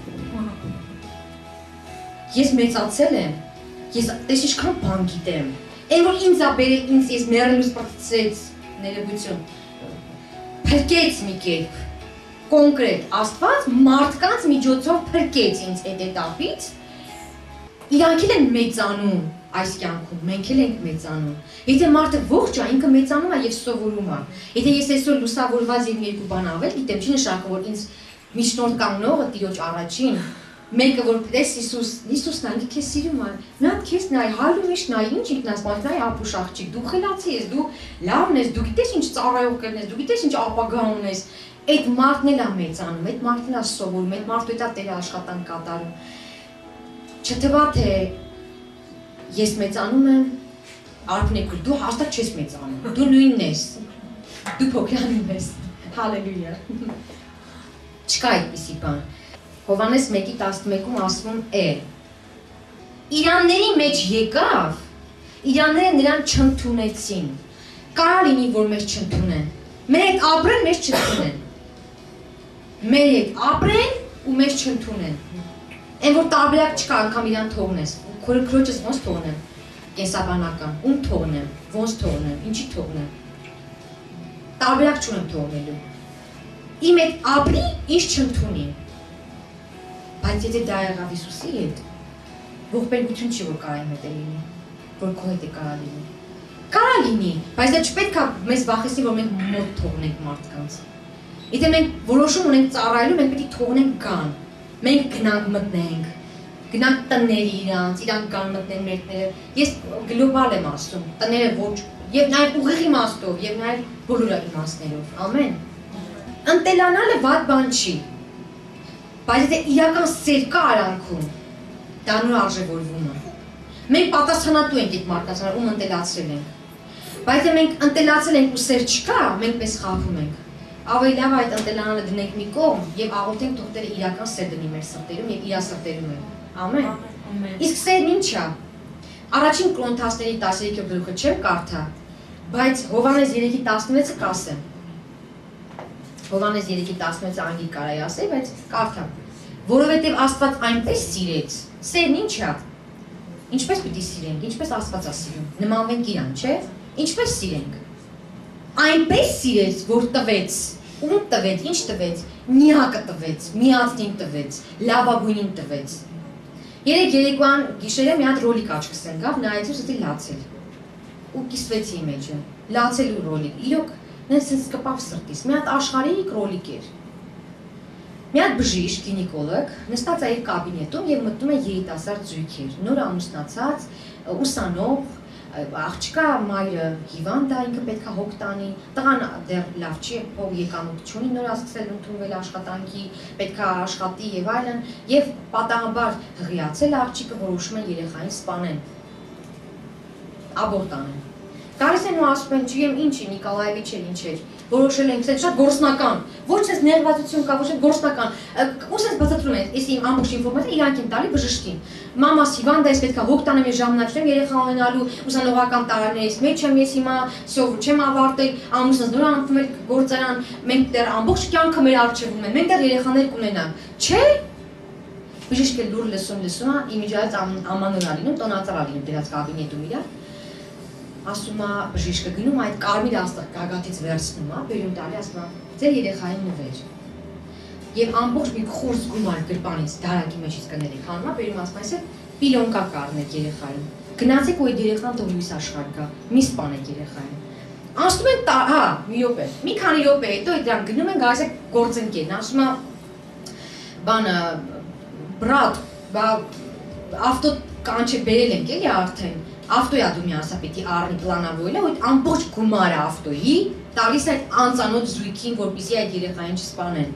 [SPEAKER 3] ես մեծացել եմ ես տես ինչքան բան գիտեմ այն որ ինձ ա բերել ինձ ես մեռելուց պատցեց ներողություն Փրկեց մի կերպ, կոնկրետ Աստված մարդկանց միջոցով փրկեց ինձ այդ этаպից, իրանք էլ են մեծանում այս կյանքում, մենք էլ ենք մեծանում։ Եթե մարդը ողջ է, ինքը մեծանում է եւ սովորում է։ Եթե ես այսօր լուսավորված եւ երկու բան ավել, գիտեմ չի նշանակում որ ինձ միջնորդ կանգնողը Տիրոջ առաջին մեկը որ դես Հիսուս, Հիսուսն է, ինքը քեզ սիրում է, նա քեզ նայ, հալում իշ նայ, ինչ ինքնասպանից նայ ապուշ աղջիկ, դու խելացի ես, դու լավն ես, դու գիտես ինչ ծառայող կերն ես, դու գիտես ինչ ապագա ունես, այդ մարդն էլ է մեծանում, այդ մարդն է սովորում, այդ մարդու հետ է Տերը աշխատանք կատարում։ Չթվա թե ես մեծանում եմ, Արփնեկ, դու հաստատ չես մեծանում, դու նույնն ես, դու փոքրանում ես, հալելույա։ Չկա այդպիսի բան։ Հովանես մեկի տասնմեկում ասվում է Իրանների մեջ եկավ, իրանները նրան չընդունեցին, կարա լինի, որ մեզ չընդունեն, մեր հետ ապրեն, մեզ չընդունեն, մեր հետ ապրեն ու մեզ չընդունեն։ Այն որ տարբերակ չկա, անգամ իրան թողնես։ Քրոջս ոնց թողնեմ։ Կենսաբանական, ում թողնեմ, ոնց թողնեմ, ինչի թողնեմ։ Տարբերակ չունեմ թողնելու։ Իմ հետ ապրի, ինչ չընդունի։ Բայց եթե դա եղավ Հիսուսի հետ, ողբերգություն չի, որ կարա իմ հետ լինի, որ քո հետ է կարա լինի։ Կարա լինի, բայց դա չպետք է մեզ վախեցնի, որ մենք մոտ թողնենք մարդկանց։ Եթե մենք որոշում ունենք ծառայելու, մենք պետք է թողնենք գան։ Մենք գնանք մտնենք, գնանք տների իրանց, իրանք կան մտնեն մեր տները։ Ես գլոբալ եմ ասում, տները ոչ, եւ նաեւ ուղիղ իմաստով, եւ նաեւ բոլոր իմաստներով։ Ամեն։ Ընտելանալը վատ բան չի։ Բայց եթե իրական սեր կա արանքում, դա նոր արժևորվում է։ Մենք պատասխանատու ենք այդ մարդկանց, ում ընտելացրել ենք։ Բայց եթե մենք ընտելացել ենք ու սեր չկա, մենք պես խաբում ենք։ Ավելի լավ այդ ընտելանալը դնենք մի կողմ եւ աղոթենք թող Տերը իրական սեր դնի մեր սրտերում եւ իր սրտերում է։ Ամեն։ Իսկ սերն ինչ է։ Առաջին Կորինթացիների տասներեք գլուխը չեմ կարդա, բայց Հովհաննես երեքի տասնվեցը կասեմ։ Հովհաննես երեքի տասնվեցը անգիր կարայի ասել, բայց կարդամ։ Որովհետեւ Աստված այնպես սիրեց, սերն ինչ է։ Ինչպես պիտի սիրենք, ինչպես Աստված է սիրում։ Նմանվենք իրան, չէ՞։ Ինչպես սիրենք։ Այնպես սիրեց, որ տվեց, ում տվեց, ինչ տվեց, միակը տվեց, միածնին տվեց, լավագույնին տվեց։ Երեք երեկոյան գիշերը մի հատ ռոլիկ աչքս ընկավ, նայեցի ու ստի լացել։ Ու կիսվեցի իմ էջը, լացելու ռոլիկ, իրոք նենց կպավ սրտիս, մի հատ աշխարհիկ ռոլիկ էր։ Մի հատ բժիշկ, գինեկոլոգ, նստած է իր կաբինետում եւ մտնում է երիտասարդ զույգեր, նոր ամուսնացած, ուսանող, աղջկա մայրը հիվանդ է, ինքը պետք է հոգ տանի, տղան դեռ լավ չի, հող եկամուտ չունի, նոր ասել ընդունվել աշխատանքի, պետք է աշխատի եւ այլն, եւ պատահաբար հղիացել աղջիկը որոշում են երեխային սպանեն, աբորտ անեն։ Գալիս են ու ասում են, չգիտեմ ինչի, Նիկոլաևիչ էր, ինչ էր, որոշել ենք, սենց շատ գործնական, ոչ սենց ներվածություն կա, ոչ սենց գործնական, ու սենց բացատրում են, ես իմ ամբողջ ինֆորմացիան իրանք եմ տալի բժշկին, մամաս հիվանդ է, ես պետք է հոգ տանեմ, ես ժամանակում երեխա ունենալու ուսանողական տարիներից մեջ եմ, ես հիմա սով չեմ ավարտել, ամուսնուս նոր անցնում էր գործարան, մենք դեռ ամբողջ կյանքը մեր առջևում են, մենք դեռ երեխաներ կունենանք, չէ՞։ Բժիշկը լուր լսում լսում է, իմիջիայից ամանոր ա լինում, տոնածառ ա լինում դրած կաբինետում իրար։ Ասում է բժիշկը գնում այդ կարմիր աստղ գագաթից վերցնում է, բերում տալի, ասում է ձեր երեխային նվեր։ Եվ ամբողջ մի խորս գումար գրպանից դարակի մեջից կներեք, հանում է, բերում ասում է, այսօր պիլոնկա կառնեք երեխային։ Գնացեք ու այդ երեխան թող լույս աշխարհ գա, մի սպանեք երեխային։ Ասում են, հա, մի րոպե, մի քանի րոպե հետո դրանք գնում են, գալիս է գործընկերն, ասում է, բանը, բրատ, ավտո կանչե բերել ենք էլի արդեն, ավտոյա դու մի ասա պիտի առնի պլանավորել է, այդ ամբողջ գումարը ավտոյի տալիս այդ անծանոթ զույգին, որպեսզի այդ երեխային չսպանեն։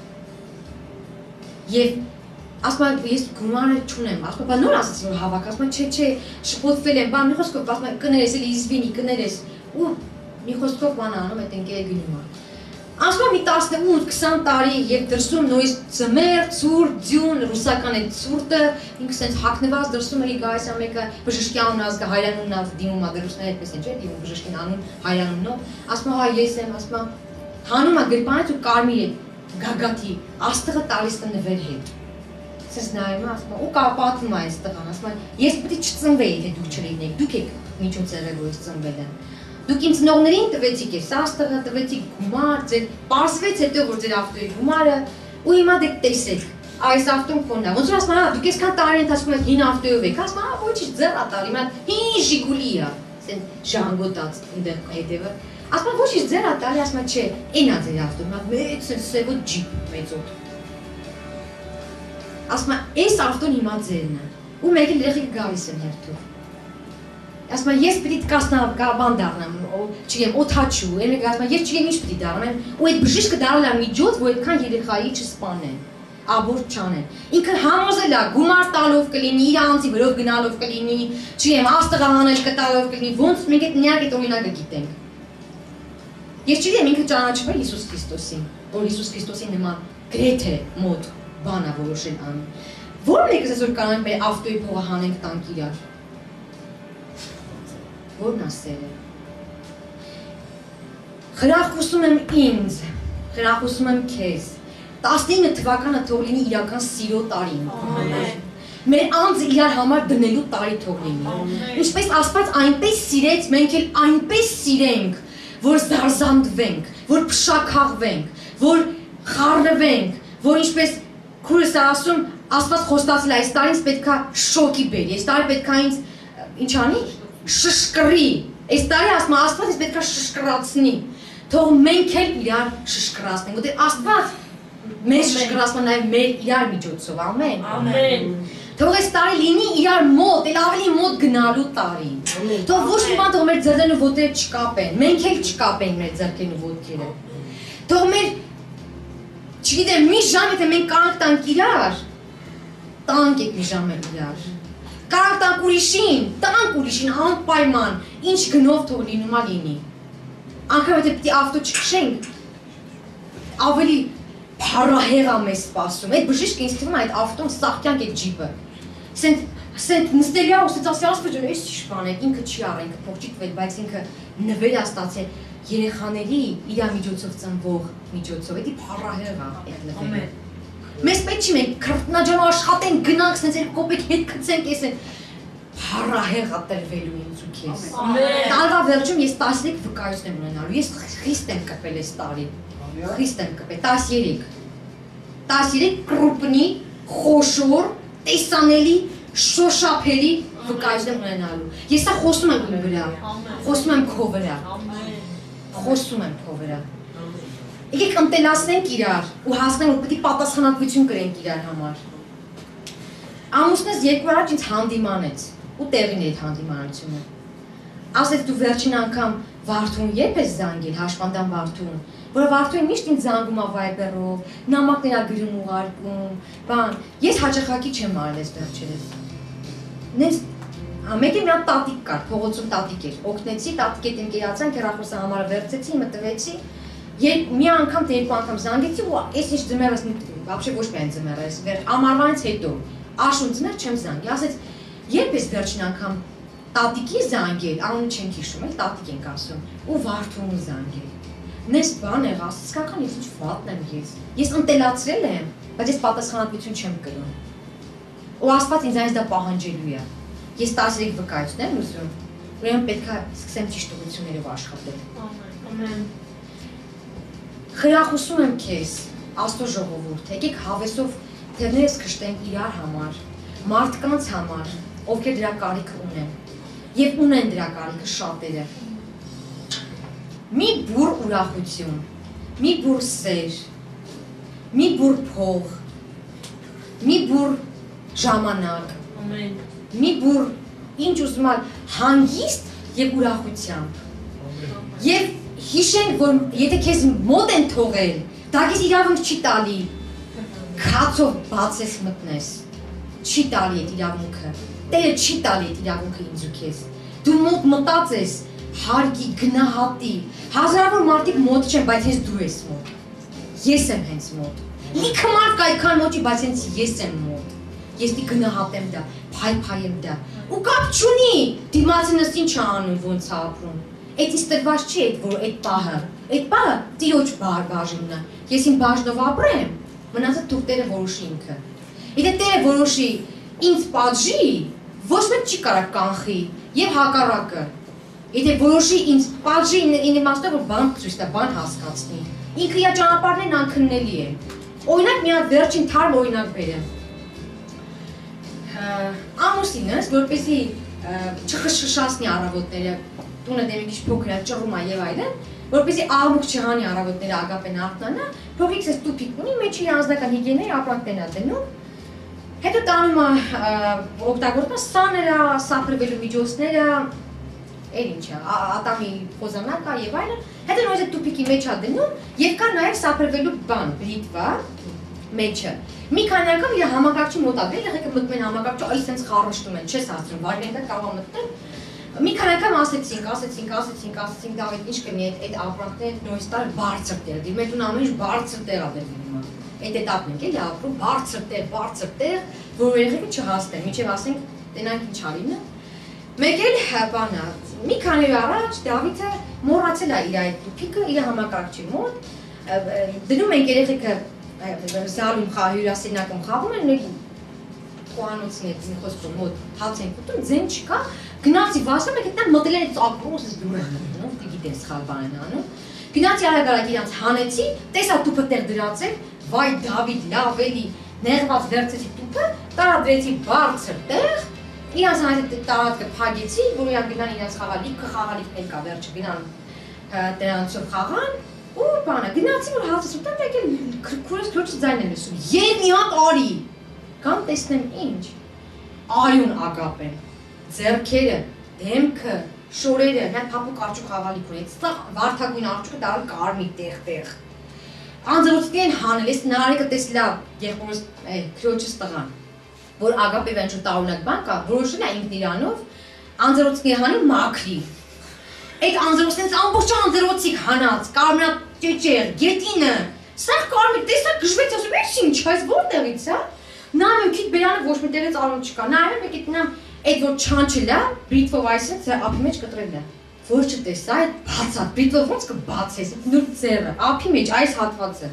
[SPEAKER 3] Եվ ասում եմ, ես գումարը չունեմ, ասում եմ, նոր ասացի որ հավաք, ասում եմ, չէ, չէ, շփոթվել եմ, բան մի խոսքով, ասում եմ, կներես, էլի իզվինի, կներես, ու մի խոսքով բան անում, այդ ընկերը գնում է։ Ասում եմ, մի տասնութ քսան տարի եւ դրսում նույն ծմեր, ցուրտ, ձյուն, ռուսական այդ ցուրտը, ինքը սենց հակնված դրսում էի գայս ամեկը բժշկի անուն ազգը հայրանունն ավ դիմում ա դրուսներ այդպես են, չէ՞, դիմում բժշկին անուն հայրանունով, ասում եմ, հա ես եմ, ասում եմ, հանում ա գրպանից ու կարմիր է գագաթի, աստղը տալիս է նվեր հետ։ Սենց նայում ա, ասում եմ, ու կա պատմում ա այս տղան, ասում եմ, ես պետք է չծնվեի, եթե դուք չլինեիք, դուք եք միջոց եղել, որ ես ծնվել եմ։ Դուք ինձ նողներին տվեցիք ես աստղը, տվեցիք գումար, ձեր պարզվեց հետո որ ձեր ավտոյի գումարը ու հիմա դեք տեսեք, այս ավտոն քոնն է, ոնց որ ասում եմ, հա, դուք այսքան տարի ընթացքում եք հին ավտոյով եք, ասում եմ, հա, ոչինչ ձեռ ա տալի, հիմա հին Ժիգուլի է, սենց ժանգոտած այնտեղ հետևը, ասում եմ, ոչինչ ձեռ ա տալի, ասում եմ, չէ, էն ա ձեր ավտոն, հիմա մեծ սենց սևոտ ջիպ մեծոտ, ասում եմ, այս ավտոն հիմա ձերն է, ու մեկ էլ երեխեք գալիս են հերթով։ Ասում եմ, ես պիտի կասնաբան դառնամ, չգիտեմ, օդաչու, ելեք ասում եմ, ես չգիտեմ ինչ պիտի դառնեմ, ու այդ բժիշկը դառել է միջոց, որ այդքան երեխայի չսպանեն, աբորտ չանեն։ Ինքը համոզել է, գումար տալով կլինի, իր անձի վրով գնալով կլինի, չգիտեմ, աստղ անել կտալով կլինի, ոնց մենք այդ միակ այդ օրինակը գիտենք։ Ես չգիտեմ, ինքը ճանաչում է Հիսուս Քրիստոսին, որ Հիսուս Քրիստոսի նման գրեթե մոտ բան է որոշել անում։ Ո՞ր մեկս այսօր կանենք մեր ավտոյի փողը հանենք տանք իրար։ Որն ասել է։ Խրախուսում եմ ինձ, խրախուսում եմ քեզ, տասնինը թվականը թող լինի իրական սիրո տարին։ Մեր անձը իրար համար դնելու տարի թող լինի։ Ինչպես Աստված այնպես սիրեց, մենք էլ այնպես սիրենք, որ զարզանդվենք, որ փշաքաղվենք, որ խառնվենք, որ ինչպես քուրս ասում, Աստված խոստացել է, այս տարին պետքա շոկի բերի, այս տարի պետքա ինձ ինչ անի, շշկռի, այս տարի ասում Աստված ինձ պետքա շշկռացնի, թող մենք էլ իրար շշկռացնենք, որտեղ Աստված մեզ շշկռացնում է նաև մեր իրար միջոցով, ամեն։ Ամեն։ Թող այս տարի լինի իրար մոտ, էլ ավելի մոտ գնալու տարի։ Թող ոչ մի բան թող մեր ձեռքերն ու ոտքերը չկապեն, մենք էլ չկապենք մեր ձեռքերն ու ոտքերը։ Թող մեր, չգիտեմ, մի ժամ եթե մենք կարանք տանք իրար, տանք եք մի ժամ էլ իրար։ Կարանք տանք ուրիշին, տանք ուրիշին, անպայման, ինչ գնով թող լինումա լինի։ Անգամ եթե պիտի ավտո չքշենք, ավելի փառահեղ է մեզ սպասում։ Այդ բժիշկը ինձ թվում է այդ ավտոն սաղկյանք այդ ջիպը։ Սենց նստելի է ու սենց ասի ասպեջան, այս ինչ բան է, ինքը չի առա, ինքը փող չի տվել, բայց ինքը նվեր է ստացել երեխաների իրա միջոցով ծնվող միջոցով, էդի փառահեղ է այդ նվերը։ Մեզ պետք չի մենք քրտնաջան աշխատենք, գնանք, սենց երկու կոպեկ հետ գցենք, էս են փառահեղ է տրվելու ինձ ու քեզ։ Տարվա վերջում ես տասնյակ վկայություն եմ ունենալու, ես խիստ եմ կպել այս տարի, խիստ եմ կպել, տասներեք, տասներեք կրուպնի, խոշոր, տեսանելի, շոշափելի վկայություն եմ ունենալու։ Ես սա խոսում եմ իմ վրա, խոսում եմ քո վրա, խոսում եմ քո վրա։ Եկեք ընտելացնենք իրար ու հասնենք, որ պետք է պատասխանատվություն կրենք իրար համար։ Ամուսնս երկու առաջ ինձ հանդիմանեց ու տեղին է այդ հանդիմանությունը։ Ասեց դու վերջին անգամ Վարդուն երբ ես զանգել, հաշվանդամ Վարդուն, որը Վարդուն միշտ ինձ զանգում է Viber-ով, նամակներ ա գրում ուղարկում, բան։ Ես հաճախակի չեմ արել այս վերջերս։ Նես մեկ էլ մի հատ տատիկ կար, փողոցում տատիկ էր, օգնեցի, տատիկ հետ ընկերացանք, հեռախոսը համարը վերցեցի, մտվեցի, մի անգամ թե երկու անգամ զանգեցի ու այս ինչ ձմեռս, вообще ոչ միայն ձմեռս, ամառվանից հետո, աշուն ձմեռ չեմ զանգի, ասեց, երբ ես վերջին անգամ տատիկի զանգել, անունը չենք հիշում, էլ տատիկ ենք ասում, ու Վարդուն զանգել։ Նես բան եղա, իսկական ես ինչ վատն եմ ես, ես ընտելացրել եմ, բայց ես պատասխանատվություն չեմ կրում։ Ու Աստված ինձ այնց դա պահանջելու է։ Ես տասներեք վկայություն եմ ուզում, ուրեմն պետք է սկսեմ ճիշտ ուղղություններով աշխատել։ Ամեն։ Խրախուսում եմ քեզ, Աստծո ժողովուրդ, եկեք հավեսով թևներս քշտենք իրար համար, մարդկանց համար, ովքեր դրա կարիքը ունեն, եւ ունեն դրա կարիքը շատերը։ Մի բուր ուրախություն, մի բուր սեր, մի բուր փող, մի բուր ժամանակ, մի բուր ինչ ուզում ալ հանգիստ եւ ուրախությամբ։ Եվ հիշենք, որ եթե քեզ մոտ են թողել, դա քեզ իրավունք չի տալի քացով բացես մտնես, չի տալի այդ իրավունքը, Տերը չի տալի այդ իրավունքը ինձ ու քեզ, դու մոտ մտածես, հարգի, գնահատի, հազարավոր մարդիկ մոտ չեն, բայց հենց դու ես մոտ, ես եմ հենց մոտ, լիքը մարդ կա այդքան մոտ չի, բայց հենց ես եմ մոտ, ես դի գնահատեմ դա, փայփայեմ դա, ու կապ չունի, դիմացինս ինչ է անում, ոնց է ապրում, այդ ինձ տրված չի այդ, որ այդ պահը, այդ պահը տիրոջ բաժինն է, ես իմ բաժնով ապրեմ, մնացած թող Տերը որոշի ինքը, եթե Տերը որոշի ինձ պատժի, ոչ մեկ չի կարող կանխի, եւ հակառակը, եթե որոշի ինձ պատժի ինձ իմաստով, որ բան ցույց տա, բան հասկացնի, ինքը իր ճանապարհներն անքննելի է, օրինակ մի հատ վերջին թարմ օրինակ բերեմ, ամուսինս, որպեսզի չխշշացնի առավոտները, տունը դեմի քիչ փոքր է, ճռում է եւ այլն, որպեսզի աղմուկ չհանի առավոտները ագապեն արթնանա, փոքրիկս էս տուփիկ ունի, մեջի իր անձնական հիգիենայի ապրանքներն է դնում, հետո տանում է օգտագործում սաները, սափրվելու միջոցները, էլ ինչ է, ատամի խոզանակա եւ այլն, հետո նույնիսկ տուփիկի մեջ է դնում եւ կա նաեւ սափրվելու բան, բրիտվա մեջը։ Մի քանի անգամ իր համակարգչի մոտ ա դրել, եղեք մտնում են համակարգչը, այս sense խառնշտում են, չես հասցնում, վարիանտը կարող է մտնել։ Մի քանի անգամ ասեցինք, ասեցինք, ասեցինք, ասեցինք, Դավիթ, ինչ կնի այդ ապրանքները նույնիսկ տալ բարձր տեղ, դի մեր տուն ամեն ինչ բարձր տեղ ա դրվում հիմա։ Այդ էտապն ենք էլի ապրում, բարձր տեղ, բարձր տեղ, որ երեխեքը չհասնեն, մինչև ասենք տենանք ինչ արինը։ Մեկ էլ բանա, մի քանի օր առաջ Դավիթը մոռացել է իր այդ տուփիկը իր համակարգչի մոտ, դնում ենք երեխեքը զալում խա հյուրասիրնակում խաղում են մեկ խոհանոցի հետ մի խոսքով մոտ հաց են ուտում, ձեն չկա, գնացի վասում եք այդտեղ մտել են ծակում, ուսես դուր են մտնում, գիտեն սխալ բան են անում։ Գնացի արագ-արագ իրանց հանեցի, տեսա տուփը տեղ դրած է, վայ Դավիթ, լավ էլի, նեղված վերցեցի տուփը, տարադրեցի բարձր տեղ, իրանց հանեցի տարածքը փակեցի, որ իրանք գնան իրանց խաղալիքը, խաղալիքներ կա, վերջը գնան դրանցով խաղան, ու բանը, գնացի որ հացս ուտեմ, եկել քուրս քրոջը ձայն եմ լսում, և մի հատ արի, կամ տեսնեմ ինչ, արյուն ագապ են, ձեռքերը, դեմքը, շորերը, մի հատ փափուկ արջուկ խաղալիք ունի, այստեղ վարդագույն արջուկը դարել կարմիր տեղ-տեղ։ Անձրոցքի են հանել, ես նարեկը տեսլա եղբորս քրոջս տղան, որ ագապ է վենչու տարունակ բան կա, որոշել է ինքն իրանով, անձրոցքի հանի մաքրի։ Այդ անձրոցնից ամբողջ անձրոցիկ հանած, կարմրա ճեճեր, գետինը, սաղ կարմիր, տեսա գժվեց, ասում ես ինչ, այս որտեղից է։ Նայում եմ քիչ բերանը ոչ մի տեղից արուն չկա, նայում եմ գիտնամ այդ որ չանչել է, բրիթվով այսպես ափի մեջ կտրել է։ Որ չտեսա, այդ բացած, բրիթվով ոնց կբացես, այդ նոր ձեռը, ափի մեջ այս հատվածը։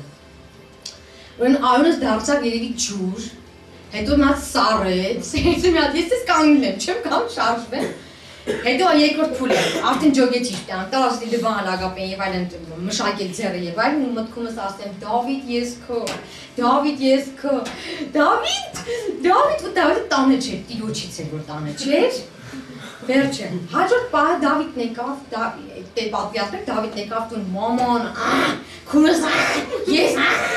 [SPEAKER 3] Որն արյունս դարձավ երևի ջուր, հետո նա սառեց, հետո մի հատ ես ես կանգնել եմ, չեմ կամ շարժվեմ։ Հետո երկրորդ փուլը, արդեն ջոգեցի տան, տարածքի դվան ագապեն եւ այլն մշակել ձեռը եւ այլն ու մտքումս ասեմ Դավիթ ես քո, Դավիթ ես քո, Դավիթ, Դավիթ ու Դավիթը տանը չէ, տիրոջից էր որ տանը չէր։ Վերջը, հաջորդ պահը Դավիթն եկավ, դե պատվիացրեք Դավիթն եկավ տուն մաման, քուրս, ես,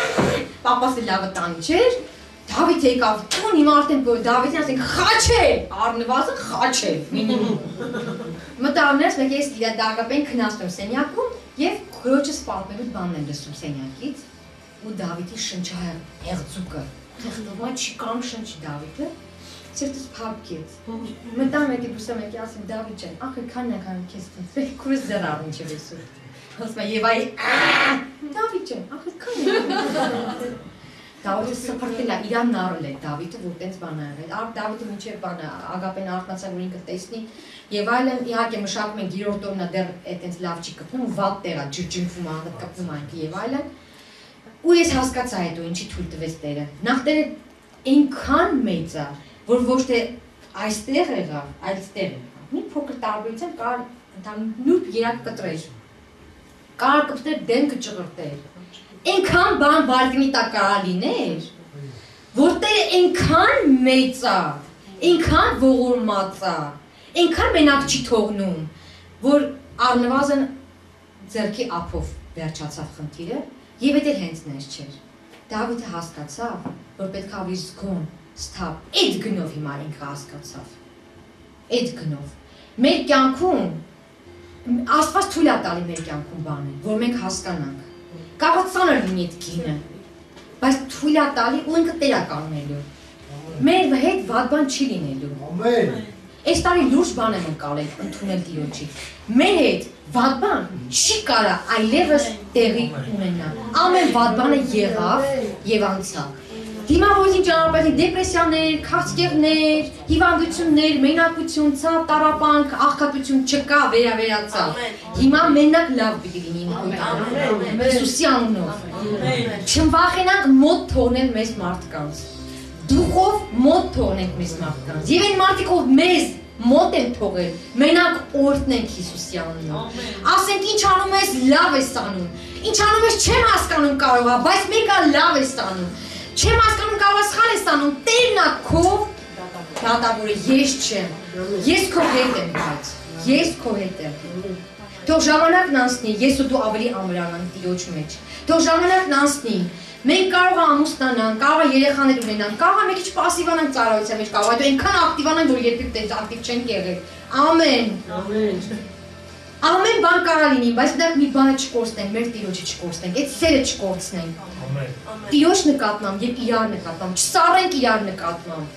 [SPEAKER 3] պապասը լավը տանը չէր։ Դավիթ եկավ տուն, հիմա արդեն Դավիթին ասենք խաչ է, առնվազն խաչ է, մինիմում։ Մտավներս մեկ ես իրա դագապեն քնաստում սենյակում և քրոջս պատմելու բանն եմ լսում սենյակից ու Դավիթի շնչահեղ եղձուկը, թեղտովմա չի կամ շնչի Դավիթը, սիրտս փափկեց։ Մտամ եկի բուսա մեկի ասեմ Դավիթ ջան, ախր քան եկան քեզ տենց, քուրս ձեռ առնի չէ լսում։ Ասում եմ եւ այ Դավիթ ջան, ախր քան եկան Դավիթը սփռտել է, իրան նարել է Դավիթը, որ տենց բան է եղել։ Արդ Դավիթը մինչև բանը ագապեն արթնացավ, որ ինքը տեսնի եւ այլն, իհարկե մշակում են գիրորդ օրնա դեռ այդպես լավ չի կպնում, վատ տեղ է, ջրջնվում է, կպնում այնքի եւ այլն։ Ու ես հասկացա հետո ինչի թույլ տվեց Տերը։ Նախ Տերը այնքան մեծ է, որ ոչ թե այստեղ եղավ, այստեղ եղավ։ Մի փոքր տարբերությամբ կար նուրբ երակ կտրեր։ Կար կպտեր դեմքը ճղրտեր։ Այնքան բան վարկնի տակ կարա լիներ, որ Տերը այնքան մեծ է, այնքան ողորմած է, այնքան մենակ չի թողնում, որ առնվազն ձեռքի ափով վերջացավ խնդիրը, եւ դա հենց նես չէր։ Դավիթը հասկացավ, որ պետք է ավելի զգոն, սթափ, այդ գնով հիմա ինքը հասկացավ։ Այդ գնով։ Մեր կյանքում Աստված թույլ է տալի մեր կյանքում բաներ, որ մենք հասկանանք։ Կարող ծանր լինի այդ գինը, բայց թույլ է տալի ու ինքը Տեր է կանելու։ Մեր հետ վատ բան չի լինելու։ Ամեն։ Այս տարի լուրջ բան եմ ընկալել, ընդունել Տիրոջի։ Մեր հետ վատ բան չի կարա այլևս տեղի ունենալ։ Ամեն վատ բանը եղավ եւ անցավ։ Հիմա որ ինչ ճանապարհի դեպրեսիաներ, քաղցկեղներ, հիվանդություններ, մենակություն, ցավ, տառապանք, աղքատություն չկա, վերավերացավ։ Հիմա մենակ լավ պիտի լինի Հիսուսի անունով։ Չվախենանք մոտ թողնել մեզ մարդկանց։ Դուխով մոտ թողնենք մեզ մարդկանց։ Եվ այն մարդիկ ով մեզ մոտ են թողել, մենակ օրհնենք Հիսուսի անունով։ Ասենք ինչ անում ես, լավ ես անում։ Ինչ անում ես, չեմ հասկանում կարող է, բայց մեկը լավ ես անում։ Չեմ հասկանում կարող ես սխալ ես անում, Տերն է քո դատավորը, ես չեմ։ Ես քո հետ եմ, բայց ես քո հետ եմ։ Թող ժամանակն անցնի, ես ու դու ավելի ամրանանք Տիրոջ մեջ։ Թող ժամանակն անցնի։ Մենք կարող ենք ամուսնանանք, կարող ենք երեխաներ ունենանք, կարող ենք մի քիչ пассивանանք ծառայության մեջ, կարող ենք այնքան ակտիվանանք, որ երբեք տենց ակտիվ չենք եղել։ Ամեն։ Ամեն։ Ամեն բան կարող լինի, բայց դա մի բանը չկորցնենք, մեր Տիրոջը չկորցնենք, այդ սերը չկորցնենք։ Ամեն։ Տիրոջ նկատմամբ եւ իրար նկատմամբ, չսառենք իրար նկատմամբ։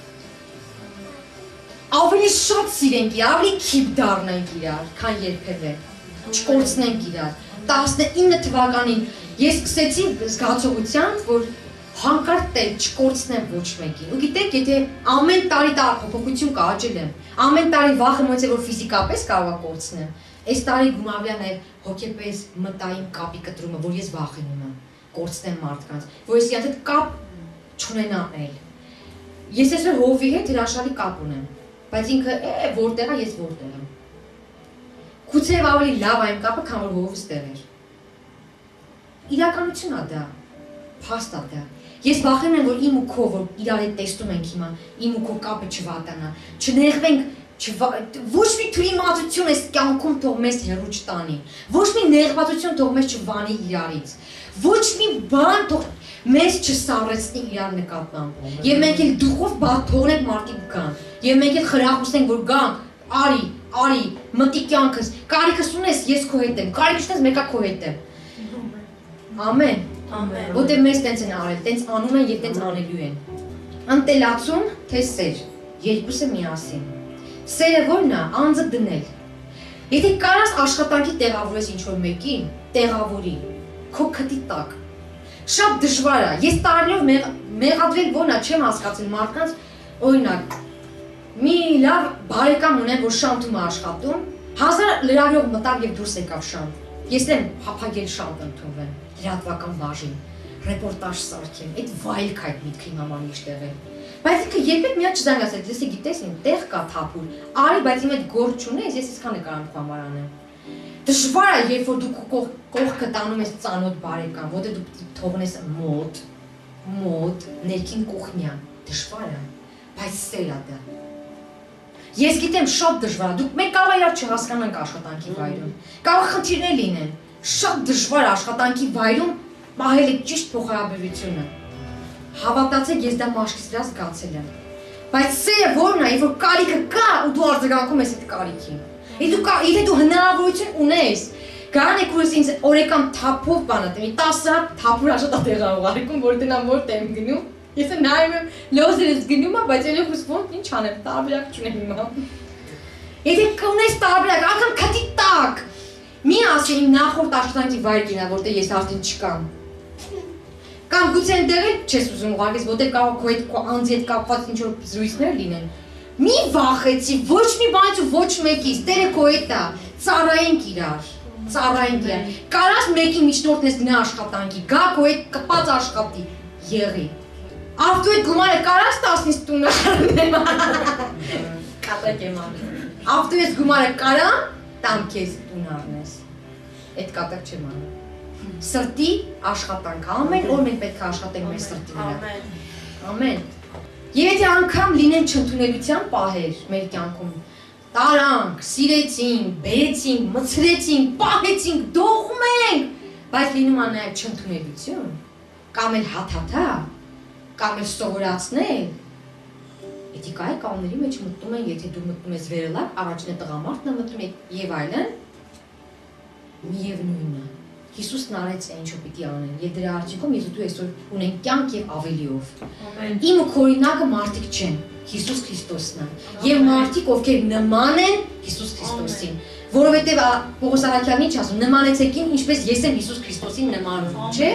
[SPEAKER 3] Ավելի շատ սիրենք իրար, ավելի քիպ դառնանք իրար, քան երբևէ։ Չկորցնենք իրար։ տասնինը թվականին ես սկսեցի զգացողությամբ, որ հանկարծ տեղ չկորցնեմ ոչ մեկին։ Ու գիտեք, եթե ամեն տարի տա փոփոխություն կա, աճել եմ։ Ամեն տարի վախը ոնց է որ ֆիզիկապես կարող է կորցնեմ։ Այս տարի գումարվի է նաև հոգեպես մտային կապի կտրումը, որ ես վախենում եմ։ կորցնեմ մարդկանց, որ ես իրաց հետ կապ չունենամ էլ։ Ես այսօր հովի հետ հրաշալի կապ ունեմ, բայց ինքը է որտեղ է, ես որտեղ եմ։ Գուցե ավելի լավ այն կապը, քան որ հովս տեղ էր։ Իրականությունն է դա, փաստ է դա։ Ես վախենում եմ, որ իմ ու քո, որ իրար հետ տեսնում ենք հիմա, իմ ու քո կապը չվատանա, չնեղվենք, ոչ մի թյուրիմացություն այս կյանքում թող մեզ հեռու չտանի, ոչ մի նեղվածություն թող մեզ չվանի իրարից, ոչ մի բան թող մեզ չսառեցնի իրար նկատմամբ։ Եվ մենք էլ դուխով բաթողնենք մարդիկ գան, եւ մենք էլ խրախուսենք, որ գանք, արի, արի, մտի կյանքս, կարիքս ունես, ես քո հետ եմ, կարիքս ունես, մեկա քո հետ եմ։ Ամեն։ Ամեն։ Որտեղ մեզ տենց են արել, տենց անում են եւ տենց անելու են։ Ընտելացում, թե սեր, երկուսը միասին։ Սերը ո՞րն է, անձը դնել։ Եթե կարաս աշխատանքի տեղավորես ինչ-որ մեկին, տեղավորի, քո քթի տակ։ Շատ դժվար է։ Ես տարիով մեղադրել ո՞րն է, չեմ հասկացել մարդկանց, օրինակ, մի լավ բարեկամ ունեմ, որ Շանթում է աշխատում, հազար լրագրող մտավ եւ դուրս եկավ Շանթ։ Ես եմ փափագել Շանթ ընդունվեմ, լրատվական բաժին, ռեպորտաժ սարքեմ, այդ վայելք այդ միտքի համար իշտեղ է։ Բայց ինքը երբեք մի հատ չզանգացել, դեսի գիտես իմ տեղ կա թափուր, արի, բայց իմ այդ գործ չունես, ես իսկան նկարам քո համար անեմ։ Դժվար է, երբ որ դու կողքը տանում ես ծանոթ բարեկամ, որտեղ դու թողնես մոտ, մոտ, ներքին կուխնյա, դժվար է, բայց սեր է դա։ Ես գիտեմ շատ դժվար է, դուք մենք կարող է իրար չհասկանանք աշխատանքի վայրում, կարող խնդիրներ լինեն, շատ դժվար է աշխատանքի վայրում մահել է ճիշտ փոխհարաբերությունը։ Հավատացեք, ես դա մաշկից վրա զգացել եմ։ Բայց սերը ո՞րն է, որ կարիքը կա ու դու արձագանքում ես այդ կարիքին։ Եթե դու հնարավորություն ունես, գան եք ուղղակի ինձ օրեկան թափով բանը տեմ, տասը հատ թափուր աշխատատեղ ուղարկում, որ դնամ որտեղ եմ գնում։ Ես նայում եմ լոզերս գնում եմ, բայց ելի խուսվում ինչ անեմ, տարբերակ չունեմ հիմա։ Եթե կունես տարբերակ, անգամ քթի տակ։ Մի ասի իմ նախորդ աշխատանքի վայրկինա, որտեղ ես արդեն չկամ։ Կամ գուցե այնտեղ չես ուզում ուղարկես, որտեղ կարող քո հետ քո անձի հետ կապված ինչ-որ զրույցներ լինեն։ Մի վախեցի, ոչ մի բանից ու ոչ մեկից, Տերը քո հետ է, ծառայենք իրար, ծառայենք իրար։ Կարաս մեկի միջնորդն ես գնա աշխատանքի, գա քո հետ կպած աշխատի, եղի։ Ավտո հետ գումարը կարաս տասնից տունը խառնեմ։ Կատակ եմ անում։ Ավտո հետ գումարը կարա, տամ քեզ տուն առնես։ Այդ կատակ չեմ անում։ Սրտի աշխատանք, ամեն օր մենք պետք է աշխատենք մեր սրտի վրա։ Ամեն։ Եվ եթե անգամ լինեն չընդունելության պահեր մեր կյանքում, տարանք, սիրեցինք, բերեցինք, մցրեցինք, պահեցինք, դողմենք, բայց լինում է նաև չընդունելություն, կամ էլ հաթաթա, կամ էլ սովորացնել։ Էթիկայի կանոնների մեջ մտնում են, եթե դու մտնում ես վերելակ, առաջին է տղամարդն է մտնում եւ այլն, միևնույնն է։ Հիսուսն արեց այն ինչ պիտի անեն, եւ դրա արդյունքում ես ու դու այսօր ունենք կյանք եւ ավելիով։ Ամեն։ Իմ քորինակը մարդիկ չեն, Հիսուս Քրիստոսն է։ Եվ մարդիկ, ովքեր նման են Հիսուս Քրիստոսին, որովհետեւ Պողոս Արաքյանն ինչ ասում, նմանեցեք ինձ, ինչպես ես եմ Հիսուս Քրիստոսին նմանում, չէ՞։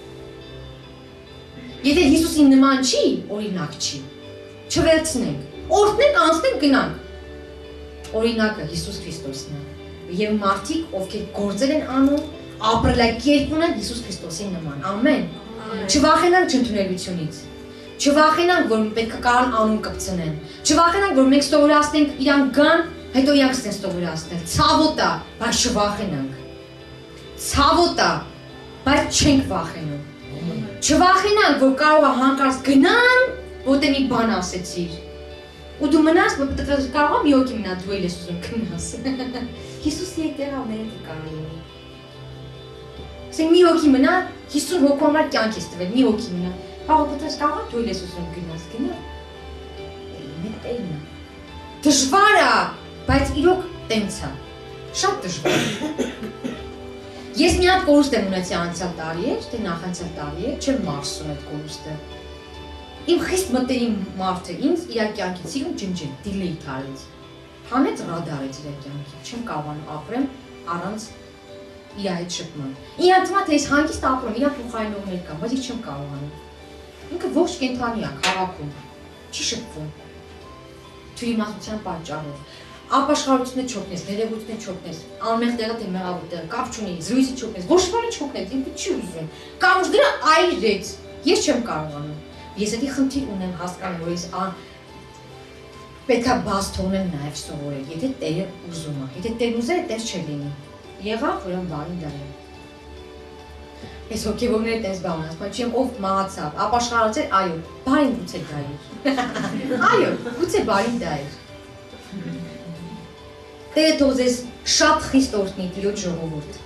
[SPEAKER 3] Եթե Հիսուսին նման չի, օրինակ չի։ Չվերցնենք, օրհնենք, անցնենք, գնանք։ Օրինակը Հիսուս Քրիստոսն է։ Եվ մարդիկ, ովքեր գործեր են անում, ապրելակերպ ունեն Հիսուս Քրիստոսին նման։ Ամեն։ Չվախենանք չընդունելությունից։ Չվախենանք, որ պետք է կարան անուն կպցնեն։ Չվախենանք, որ մենք ստորացնենք իրան գան, հետո իրանք ստեն ստորացնել։ Ցավոտ է, բայց չվախենանք։ Ցավոտ է, բայց չենք վախենում։ Չվախենանք, որ կարող է հանկարծ գնան, որտե մի բան ասեցիր։ Ու դու մնաս, կարող է մի հոգի մնա, դու էլ ես ուզում գնաս։ Հիսուսի հետ եղավ մեր հետ կարող լինի։ Ասենք մի հոգի մնա, հիսուն հոգու համար կյանք ես տվել, մի հոգի մնա։ Պաղապտես կարող դու ես ուզում գնաս, գնա։ Մեկ տերն է։ Դժվար է, բայց իրոք տենց է։ Շատ դժվար է։ Ես մի հատ կորուստ եմ ունեցի անցյալ տարի էր, թե նախանցյալ տարի էր, չեմ մարսում այդ կորուստը։ Իմ խիստ մտերիմ մարդը ինձ իր կյանքից իրում ջնջել, դիլեյթ արեց։ Հանեց ռադարեց իր կյանքի, չեմ կարողանում ապրեմ առանց իր հետ շփման։ Իրա թվում է թե ես հանգիստ ապրում, իրա փոխարինողներ կան, բայց ես չեմ կարողանում։ Ինքը ողջ կենթանի է քաղաքում, չի շփվում։ Թյուրիմացության պատճառով։ ապաշխարությունը չօգնես, ներեգությունը չօգնես, անմեղ տեղը թե մեղավոր տեղը, կապ չունի, զրույցը չօգնես, ոչ բանը չօգնես, ինքը չի ուզում։ Կամ ուժ դրա այրեց, ես չեմ կարողանում։ Ես էդի խնդիր ունեմ հասկանալ, որ ես պետք է բաց թողնել նաև սովորել, եթե Տերը ուզում է, եթե Տերն ուզեր, այդպես չլինի։ Եղավ, ուրեմն բարին դա է։ Ես հոգևորները տես բան ասում, չեմ ով մահացավ, ապաշխարած էր, այո, բարին գուցե դա էր։ Այո, գուցե բարին դա էր։ Տերը թող ձեզ շատ խիստ օրհնի Տիրոջ ժողովուրդ։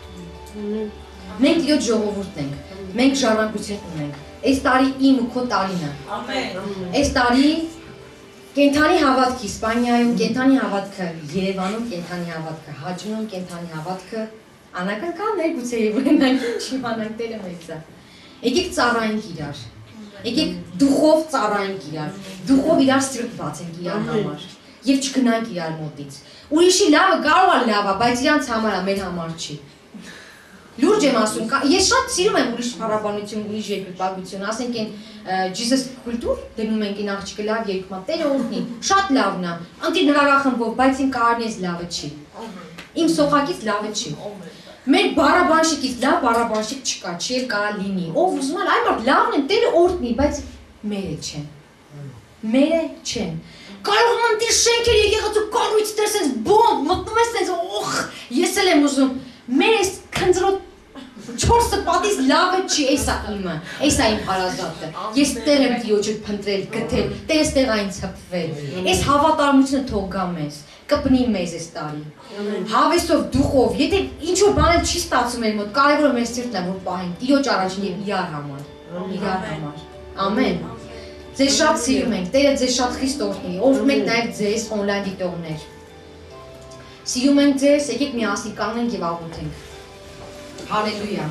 [SPEAKER 3] Մենք Տիրոջ ժողովուրդն ենք, մենք ժառանգություն ունենք։ Այս տարի իմ ու քո տարին է։ Ամեն։ Այս տարի կենդանի հավատքը Իսպանիայում, կենդանի հավատքը Երևանում, կենդանի հավատքը Հաջնում, կենդանի հավատքը Անակնկաններ գուցե եւ ունենանք չիմանանք Տերը մեծ է։ Եկեք ծառայենք իրար։ Եկեք դուխով ծառայենք իրար։ Դուխով իրար սիրտ բացենք իրար համար եւ չգնանք իրար մոտից։ Ուրիշի լավը կարող է լավ է, բայց իրանց համար է, մեր համար չի։ Լուրջ եմ ասում, ես շատ սիրում եմ ուրիշ փառաբանություն, ուրիշ երկրպագություն, ասենք այն Jesus կուլտուր դնում ենք այն աղջիկը լավ երկմա, Տերը օրհնի, շատ լավն է, ընտիր նվագախմբով, բայց իմ կարնես լավը չի։ Իմ սոխակից լավը չի։ Մեր բարաբանշիկից լավ բարաբանշիկ չկա, չի էլ կարա լինի։ Ով ուզում է, այ մարդ լավն են, Տերը օրհնի, բայց մերը չեն։ Մերը չեն։ Կարող եմ ընտիր շենքեր եկեղեցու կառույց դեր սենց բոմբ, մտնում ես սենց օխ, ես էլ եմ ուզում։ Մեր այս քնձրոտ չորսը պատից լավը չի, էսա իմը, էսա իմ հարազատը։ Ես Տեր եմ Տիրոջը փնտրել, գտել, Տերս տեղ այն ցպվել։ Այս հավատարմությունը թող գա մեզ, կպնի մեզ այս տարի։ Հավեսով, դուխով, եթե ինչ-որ բան չի ստացում մեր մոտ, կարևորը մեր սիրտն է, որ պահենք Տիրոջ առաջին եւ իրար համար, իրար համար։ Ամեն։ Ձեզ շատ սիրում ենք, Տերը ձեզ շատ խիստ օրհնի, օրհնում ենք նաև ձեզ on-line դիտողներ։ Սիրում ենք ձեզ, եկեք միասին կանգնենք եւ աղոթենք։ Հալելույա։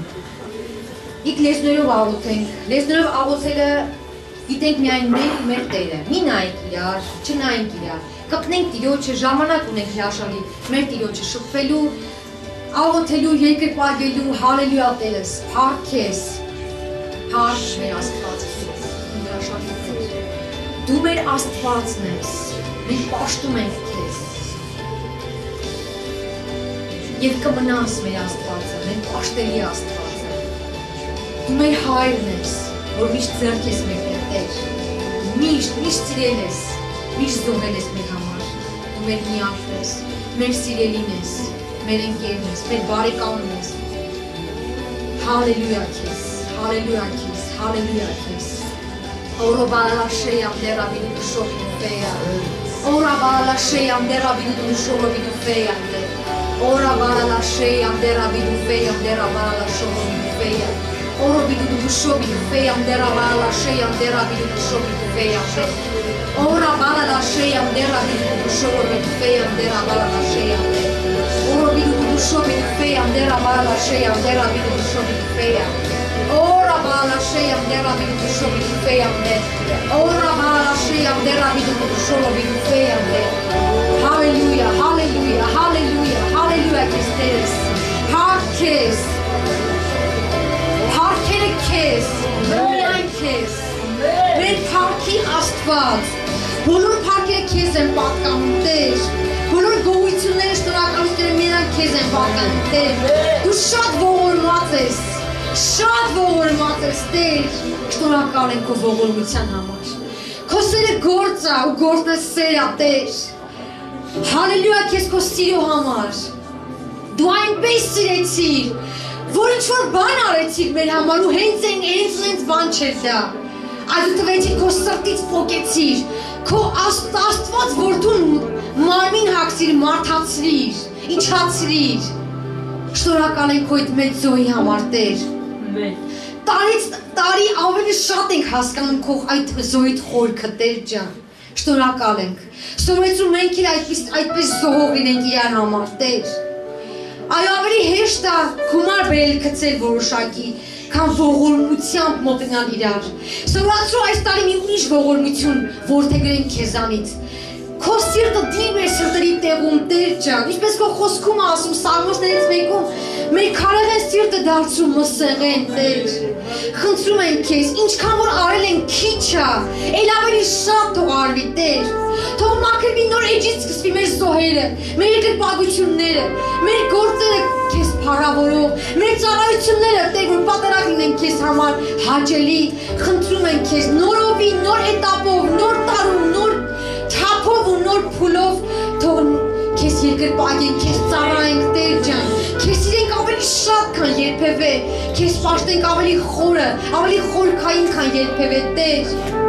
[SPEAKER 3] Իք լեզներով աղոթենք, լեզներով աղոթելը գիտենք միայն մեր ու մեր Տերը։ Մի նայենք իրար, չնայենք իրար, կպնենք Տիրոջը, ժամանակ ունենք հրաշալի մեր Տիրոջը շփվելու, աղոթելու, երկրպագելու, հալելույա Տերս, փառք քեզ, փառք մեր Աստված քեզ, հրաշալի Տեր։ Դու մեր Աստվածն ես, մենք պաշտում ենք քեզ։ Եվ կմնաս մեր Աստվածը, մեր պաշտելի Աստվածը։ Դու մեր հայրն ես, որ միշտ ձեռք ես մեր Տեր, միշտ, միշտ սիրել ես, միշտ զոհել ես մեր համար։ Դու մեր միակն ես, մեր սիրելին ես, մեր ընկերն ես, մեր բարեկամն ես։ Հալելույա քեզ, հալելույա քեզ, հալելույա քեզ։ Օրոբալաշեյամ դերաբիդու շոփիդուֆեյա, օրոբալաշեյամ դերաբիդու շոփիդուֆեյա, Ora bara la shea, dera bidu feia, dera bara la shobi feia. Ora bidu du shobi feia, dera bara la shea, dera bidu shobi feia. Ora bara la shea, dera bidu shobi feia, dera bara la shea. Ora bidu du shobi feia, dera bara la shea, dera bidu shobi feia. Ora bara la shea, dera bidu shobi feia. Ora bara la shea, dera bidu shobi feia. Hallelujah, hallelujah, hallelujah, hallelujah, Christus. Parkes. Parkere kes. Online kes. Ben parki Աստված. Բոլոր parkերը քեզ են պատկանում, Տեր։ Բոլոր գոհությունները, շնորհակալությունները միայն քեզ են պատկանում, Տեր։ Դու շատ ողորմած ես։ Շատ ողորմած ես, Տեր։ Շնորհակալ ենք քո ողորմության համար։ Քո սերը գործ է ու գործն է սեր է, Տեր։ Հալելույա քեզ քո սիրո համար։ Դու այնպես սիրեցիր, որ ինչ-որ բան արեցիր մեր համար ու հենց այն հենց հենց բան չէր դա։ Այդ դու տվեցիր քո սրտից փոկեցիր, քո Աստված, որ դու մարմին հագցիր, մարդացրիր, ինչացրիր։ Շնորհակալ ենք քո այդ մեծ զոհի համար, Տեր։ Տարից տարի ավելի շատ ենք հասկանում քո այդ զոհիդ խորքը, Տեր ջան։ Շնորհակալ ենք։ Սովորեցրու մենք էլ այդպես այդպես զոհող լինենք իրար համար, Տեր։ Այո, ավելի հեշտ է գումար բերել գցել որոշակի, քան ողորմությամբ մոտնալ իրար։ Սովորեցրու այս տարի մի ուրիշ ողորմություն որդեգրենք քեզանից։ Քո սիրտը դիմ է սրտերի տեղում Տեր ջան, ինչպես քո խոսքում ասում Սաղմոսներից մեկում, մեր քարեղեն սիրտը դարձում մսեղեն Տեր։ Խնդրում ենք քեզ, ինչքան որ արել են քիչ է, ել ավելի շատ թող արվի Տեր։ Թող մաքրվի նոր էջից սկսվի մեր զոհերը, մեր երկրպագությունները, մեր գործերը քեզ փառավորող, մեր ծառայությունները Տեր որ պատրաստ լինեն քեզ համար հաճելի։ Խնդրում ենք քեզ նորովի, նոր էտապով, նոր տարում, նոր թափով ու նոր փուլով թող քեզ երկրպագենք, քեզ ծառայենք Տեր ջան, քեզ սիրենք ավելի շատ քան երբևէ, քեզ պաշտենք ավելի խորը, ավելի խորքային քան երբևէ Տեր։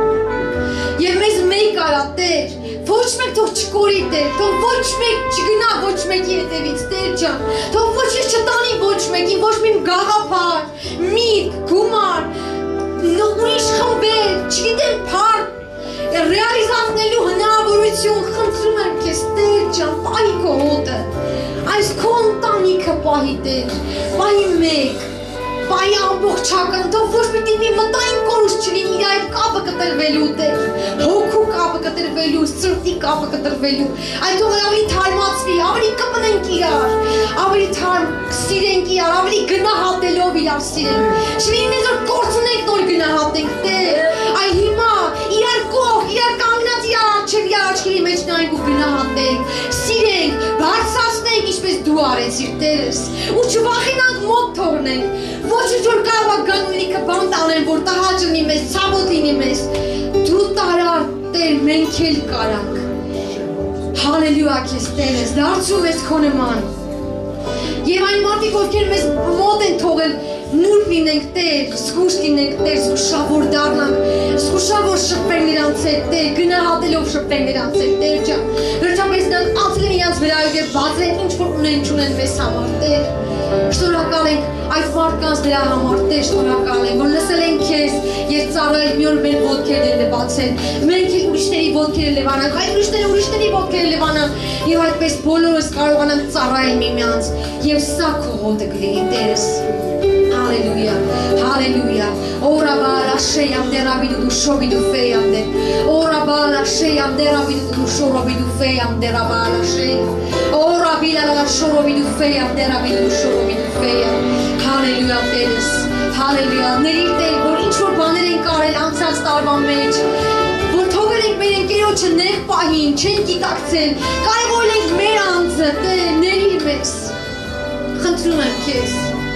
[SPEAKER 3] Եվ մեզ մեկ արա Տեր, ոչ մեկ թող չկորի Տեր, թող ոչ մեկ չգնա ոչ մեկի հետևից Տեր ջան, թող ոչինչ չտանի ոչ մեկին, ոչ մի գաղափար, միտք, գումար, ուրիշ խմբեր, չգիտեմ փառք ռեալիզացնելու հնարավորություն խնդրում եմ քեզ Տեր ջան, պահի քո հոտը, այս քո ընտանիքը պահի Տեր, պահի մեկ, պահի ամբողջական, թող ոչ մի տիպի մտային կորուստ չլինի իր այդ կապը կտրվելու Տեր, հոգու կապը կտրվելու, սրտի կապը կտրվելու, այդ թող ավելի թարմացվի, ավելի կպնենք իրար, ավելի թարմ սիրենք իրար, ավելի գնահատելով իրար սիրենք, չլինի մեզ որ կորցնենք նոր գնահատենք Տեր, այ հիմա իրար կողք, իրար կանգնած իրար արջև իրար աչքերի մեջ նայենք ու գնահատենք, սիրենք, բարձրացնենք ինչպես դու արեցիր Տերս, ու չվախենանք մոտ թողնենք, ոչինչ որ կարող է գան ու ինքը բան տանեն, որ տհաճ լինի մեզ, ցավոտ լինի մեզ, դու տարար Տեր, մենք էլ կարանք, հալելույա քեզ Տերս, դարձում ես քո նման, եւ այն մարդիկ ովքեր մեզ մոտ են թողել նուրբ լինենք Տեր, զգուշ լինենք Տեր, զգուշավոր դառնանք, զգուշավոր շփվենք նրանց հետ Տեր, գնահատելով շփվենք նրանց հետ Տեր ջան, վերջապես նրանք ածել են իրենց վրայով եւ բացել են ինչ որ ունեն չունեն մեզ համար Տեր, շնորհակալ ենք այդ մարդկանց դրա համար Տեր, շնորհակալ ենք որ լսել են քեզ եւ ծառայել մի օր մեր ոտքերն են լվացել, մենք էլ ուրիշների ոտքերը լվանանք, այլ ուրիշները ուրիշների ոտքերը լվանան եւ այդպես բոլորս կարողանանք ծառայել միմյանց եւ սա քո հոտը կլինի Տերս։ Hallelujah, hallelujah. Ora bala sheyam derabidu du shobidu feyam de. Ora bala sheyam derabidu du shorobidu feyam derabala sheyam. Ora bila la shorobidu feyam derabidu shorobidu feyam. Hallelujah, Ters. Hallelujah. Ների Տեր, որ ինչ որ բաներ են կարել անցած տարվա մեջ, որ թողել ենք մեր ընկերոջը նեղ պահին, չեն գիտակցել, կարևորել ենք մեր անձը, Տեր, ների մեզ։ Խնդրում եմ քեզ։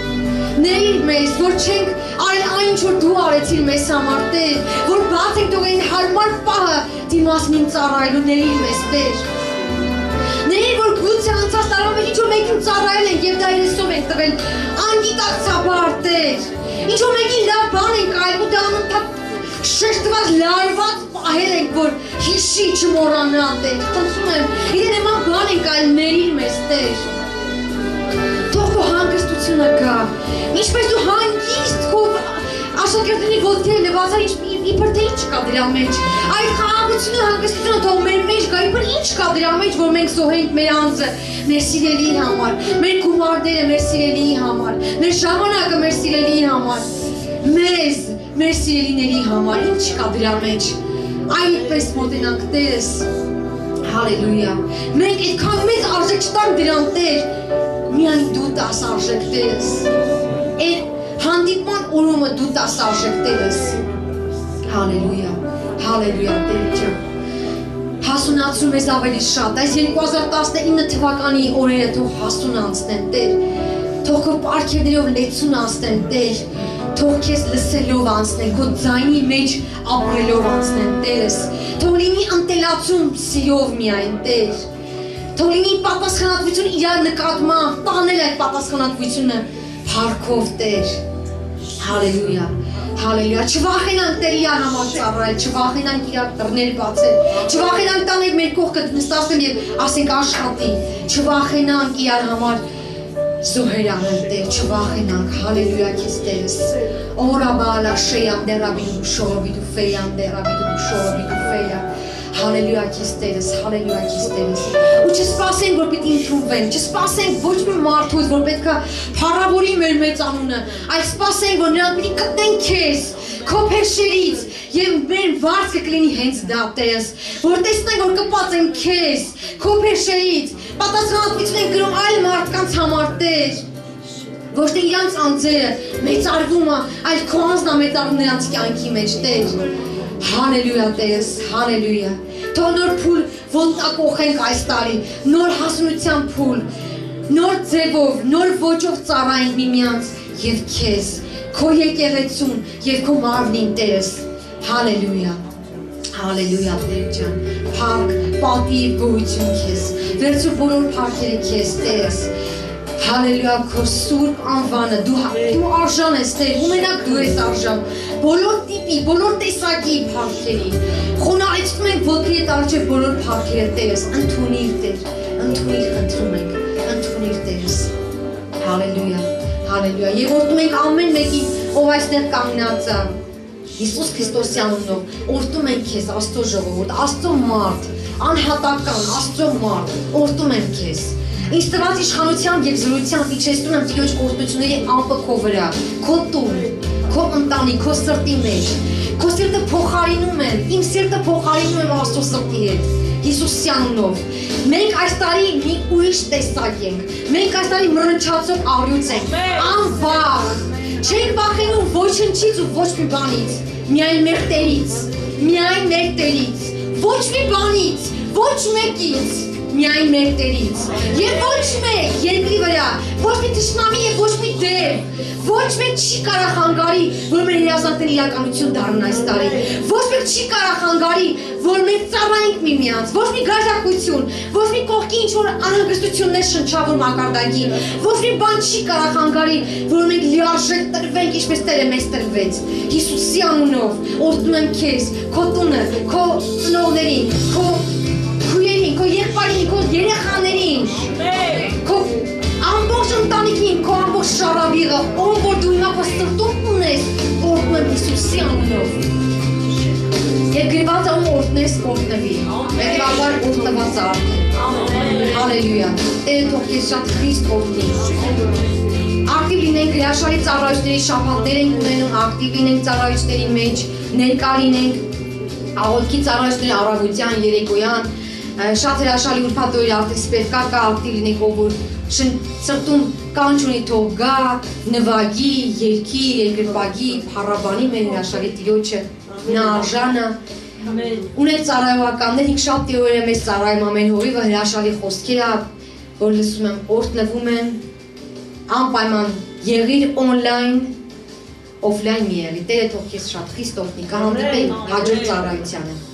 [SPEAKER 3] Ների մեզ, որ չենք արել այն որ դու արեցիր մեզ համար Տեր, որ բաց ենք թողել հարմար պահը դիմասնին ծառայելու ների մեզ Տեր։ Ների որ գուցե անցած տարվա մեջ ինչ որ մեկին ծառայել ենք եւ դա իրեսով ենք տվել անգիտակցաբար Տեր։ Ինչ որ մեկին լավ բան ենք արել ու դա անընդհատ շեշտված լարված պահել ենք որ հիշի չմոռանա Տեր։ Խնդրում եմ, իրեն նման բան ենք արել ների մեզ Տեր։ Թող քո հանգստությունը գա, ինչպես դու հանգիստ քո աշակերտների ոտքերը լվացար, իբր թե ինչ կա դրա մեջ, այդ խաղաղությունը, հանգստությունը թող մեր մեջ գա, իբր ինչ կա դրա մեջ, որ մենք զոհենք մեր անձը, մեր սիրելիի համար, մեր գումարները մեր սիրելիի համար, մեր ժամանակը մեր սիրելիի համար, մեզ, մեր սիրելիների համար, ինչ կա դրա մեջ, այդպես մոտենանք Տերս, հալելույա, մենք այդքան մեծ արժեք չտանք դրան Տեր, միայն դու տաս արժեք Տերս, այդ հանդիպման օրումը դու տաս արժեք Տերս, հալելույա, հալելույա Տեր ջան, հասունացում ես ավելի շատ, այս երկու հազար տասնինը թվականի օրերը թող հասուն անցնեն Տեր, թող քո պարգևներով լեցուն անցնեն Տեր, թող քեզ լսելով անցնեն, քո ձայնի մեջ ապրելով անցնեն Տերս, թող լինի ընտելացում սիրով միայն Տեր, թող լինի պատասխանատվություն իրար նկատմամբ, տանել այդ պատասխանատվությունը փառքով Տեր, հալելույա, հալելույա, չվախենանք Տեր իրար համար ծառայել, չվախենանք իրար դռներ բացել, չվախենանք տանել մեր կողքը նստացնել եւ ասենք աշխատի, չվախենանք իրար համար զոհեր անել Տեր, չվախենանք, հալելույա քեզ Տերս, օրա բալա շեյամ դերաբիդու շորոբիդու ֆեյամ դերաբիդու շորոբիդու ֆեյամ, հալելույա քեզ Տերս, հալելույա քեզ Տերս, ու չսպասենք որ պիտի ընդունվենք, չսպասենք ոչ մի մարդուց որ պետք է փառավորի մեր մեծ անունը, այլ սպասենք որ նրանք պիտի գտնեն քեզ, քո փեշերից եւ մեր վարձը կլինի հենց դա Տես, որ տեսնենք որ կպած ենք քեզ, քո փեշերից, պատասխանատվություն ենք կրում այլ մարդկանց համար Տեր, ոչ թե իրանց անձերը մեծարվում է, այլ քո անձն է մեծարվում նրանց կյանքի մեջ Տեր, հալելույա Տես, հալելույա, թող նոր փուլ ոտնակոխենք այս տարի, նոր հասունության փուլ, նոր ձևով, նոր ոճով ծառայենք միմյանց եւ քեզ, քո եկեղեցուն եւ քո մարմնին Տես, հալելույա, հալելույա Տեր ջան, փառք, պատիվ, գոհություն քեզ, վերցու բոլոր փառքերը քեզ Տես, հալելույա քո սուրբ անվանը, դու դու արժան ես Տեր, ու մենակ դու ես արժան, բոլոր տիպի, բոլոր տեսակի փառքերի, խոնարհեցնում ենք ոտքի հետ արժե բոլոր փառքերը Տերս, ընդունիր Տեր, ընդունիր խնդրում ենք, ընդունիր Տերս, հալելույա, հալելույա, եւ օրհնում ենք ամեն մեկին, ով այստեղ կանգնած է, Հիսուս Քրիստոսի անունով, օրհնում ենք քեզ Աստծո ժողովուրդ, Աստծո մարդ, անհատական Աստծո մարդ, օրհնում ենք քեզ։ Ինձ տված իշխանությամբ եւ զորությամբ իջեցնում եմ Տիրոջ օրհնությունների ամպը քո վրա, քո տուն, քո ընտանիք, քո սրտի մեջ, քո սիրտը փոխարինում եմ, իմ սիրտը փոխարինում եմ Աստծո սրտի հետ, Հիսուսի անունով։ Մենք այս տարի մի ուրիշ տեսակ ենք, մենք այս տարի մռնչացող առյուծ ենք, անվախ, չենք վախենում ոչնչից ու ոչ մի բանից, միայն մեր Տերից, միայն մեր Տերից, ոչ մի բանից, ոչ մեկից, միայն մեր Տերից, եւ ոչ մեկ երկրի վրա, ոչ մի թշնամի եւ ոչ մի դև, ոչ մեկ չի կարող խանգարի, որ մեր երազանքները իրականություն դառնան այս տարի, ոչ մեկ չի կարող խանգարի, որ մենք ծառայենք միմյանց, ոչ մի գաժակություն, ոչ մի կողքի ինչ-որ անհանգստություններ շնչավոր մակարդակի, ոչ մի բան չի կարող խանգարի, որ մենք լիարժեք տրվենք, ինչպես Տերը մեզ տրվեց, Հիսուսի անունով, օրհնում եմ քեզ, քո տունը, քո ծնողներին, քո քույրերին, քո եղբայրին, քո երեխաներին, քո ամբողջ ընտանիքին, քո ամբողջ շարավիղը, ով որ դու հիմա քո սրտում ունես, օրհնում եմ Հիսուսի անունով։ Եվ գրված ում օրհնես, օրհնվի։ Հետևաբար օրհնված արդեն։ Հալելույա։ Տերը թող քեզ շատ խիստ օրհնի։ Ակտիվ լինենք հրաշալի ծառայությունների շաբաթներ ենք ունենում, ակտիվ լինենք ծառայությունների մեջ, ներկա լինենք աղոթքի ծառայությունների առավոտյան, երեկոյան, շատ հրաշալի ուրբաթ օրեր արդեն սպերկա կա, ակտիվ լինենք ով որ սրտում կանչ ունի թող գա, նվագի, երգի, երկրպագի, փառաբանի մեր հրաշալի Տիրոջը, նա արժան է, ունենք ծառայողականներ, ինք շատ տեորիա մեզ ծառայում ամեն հովիվը հրաշալի խոսքեր է, որ լսում եմ, օրհնվում եմ, անպայման եղիր օնլայն, օֆլայն մի եղի, Տերը թող քեզ շատ խիստ օրհնի, կհանդիպենք հաջորդ ծառայությանը։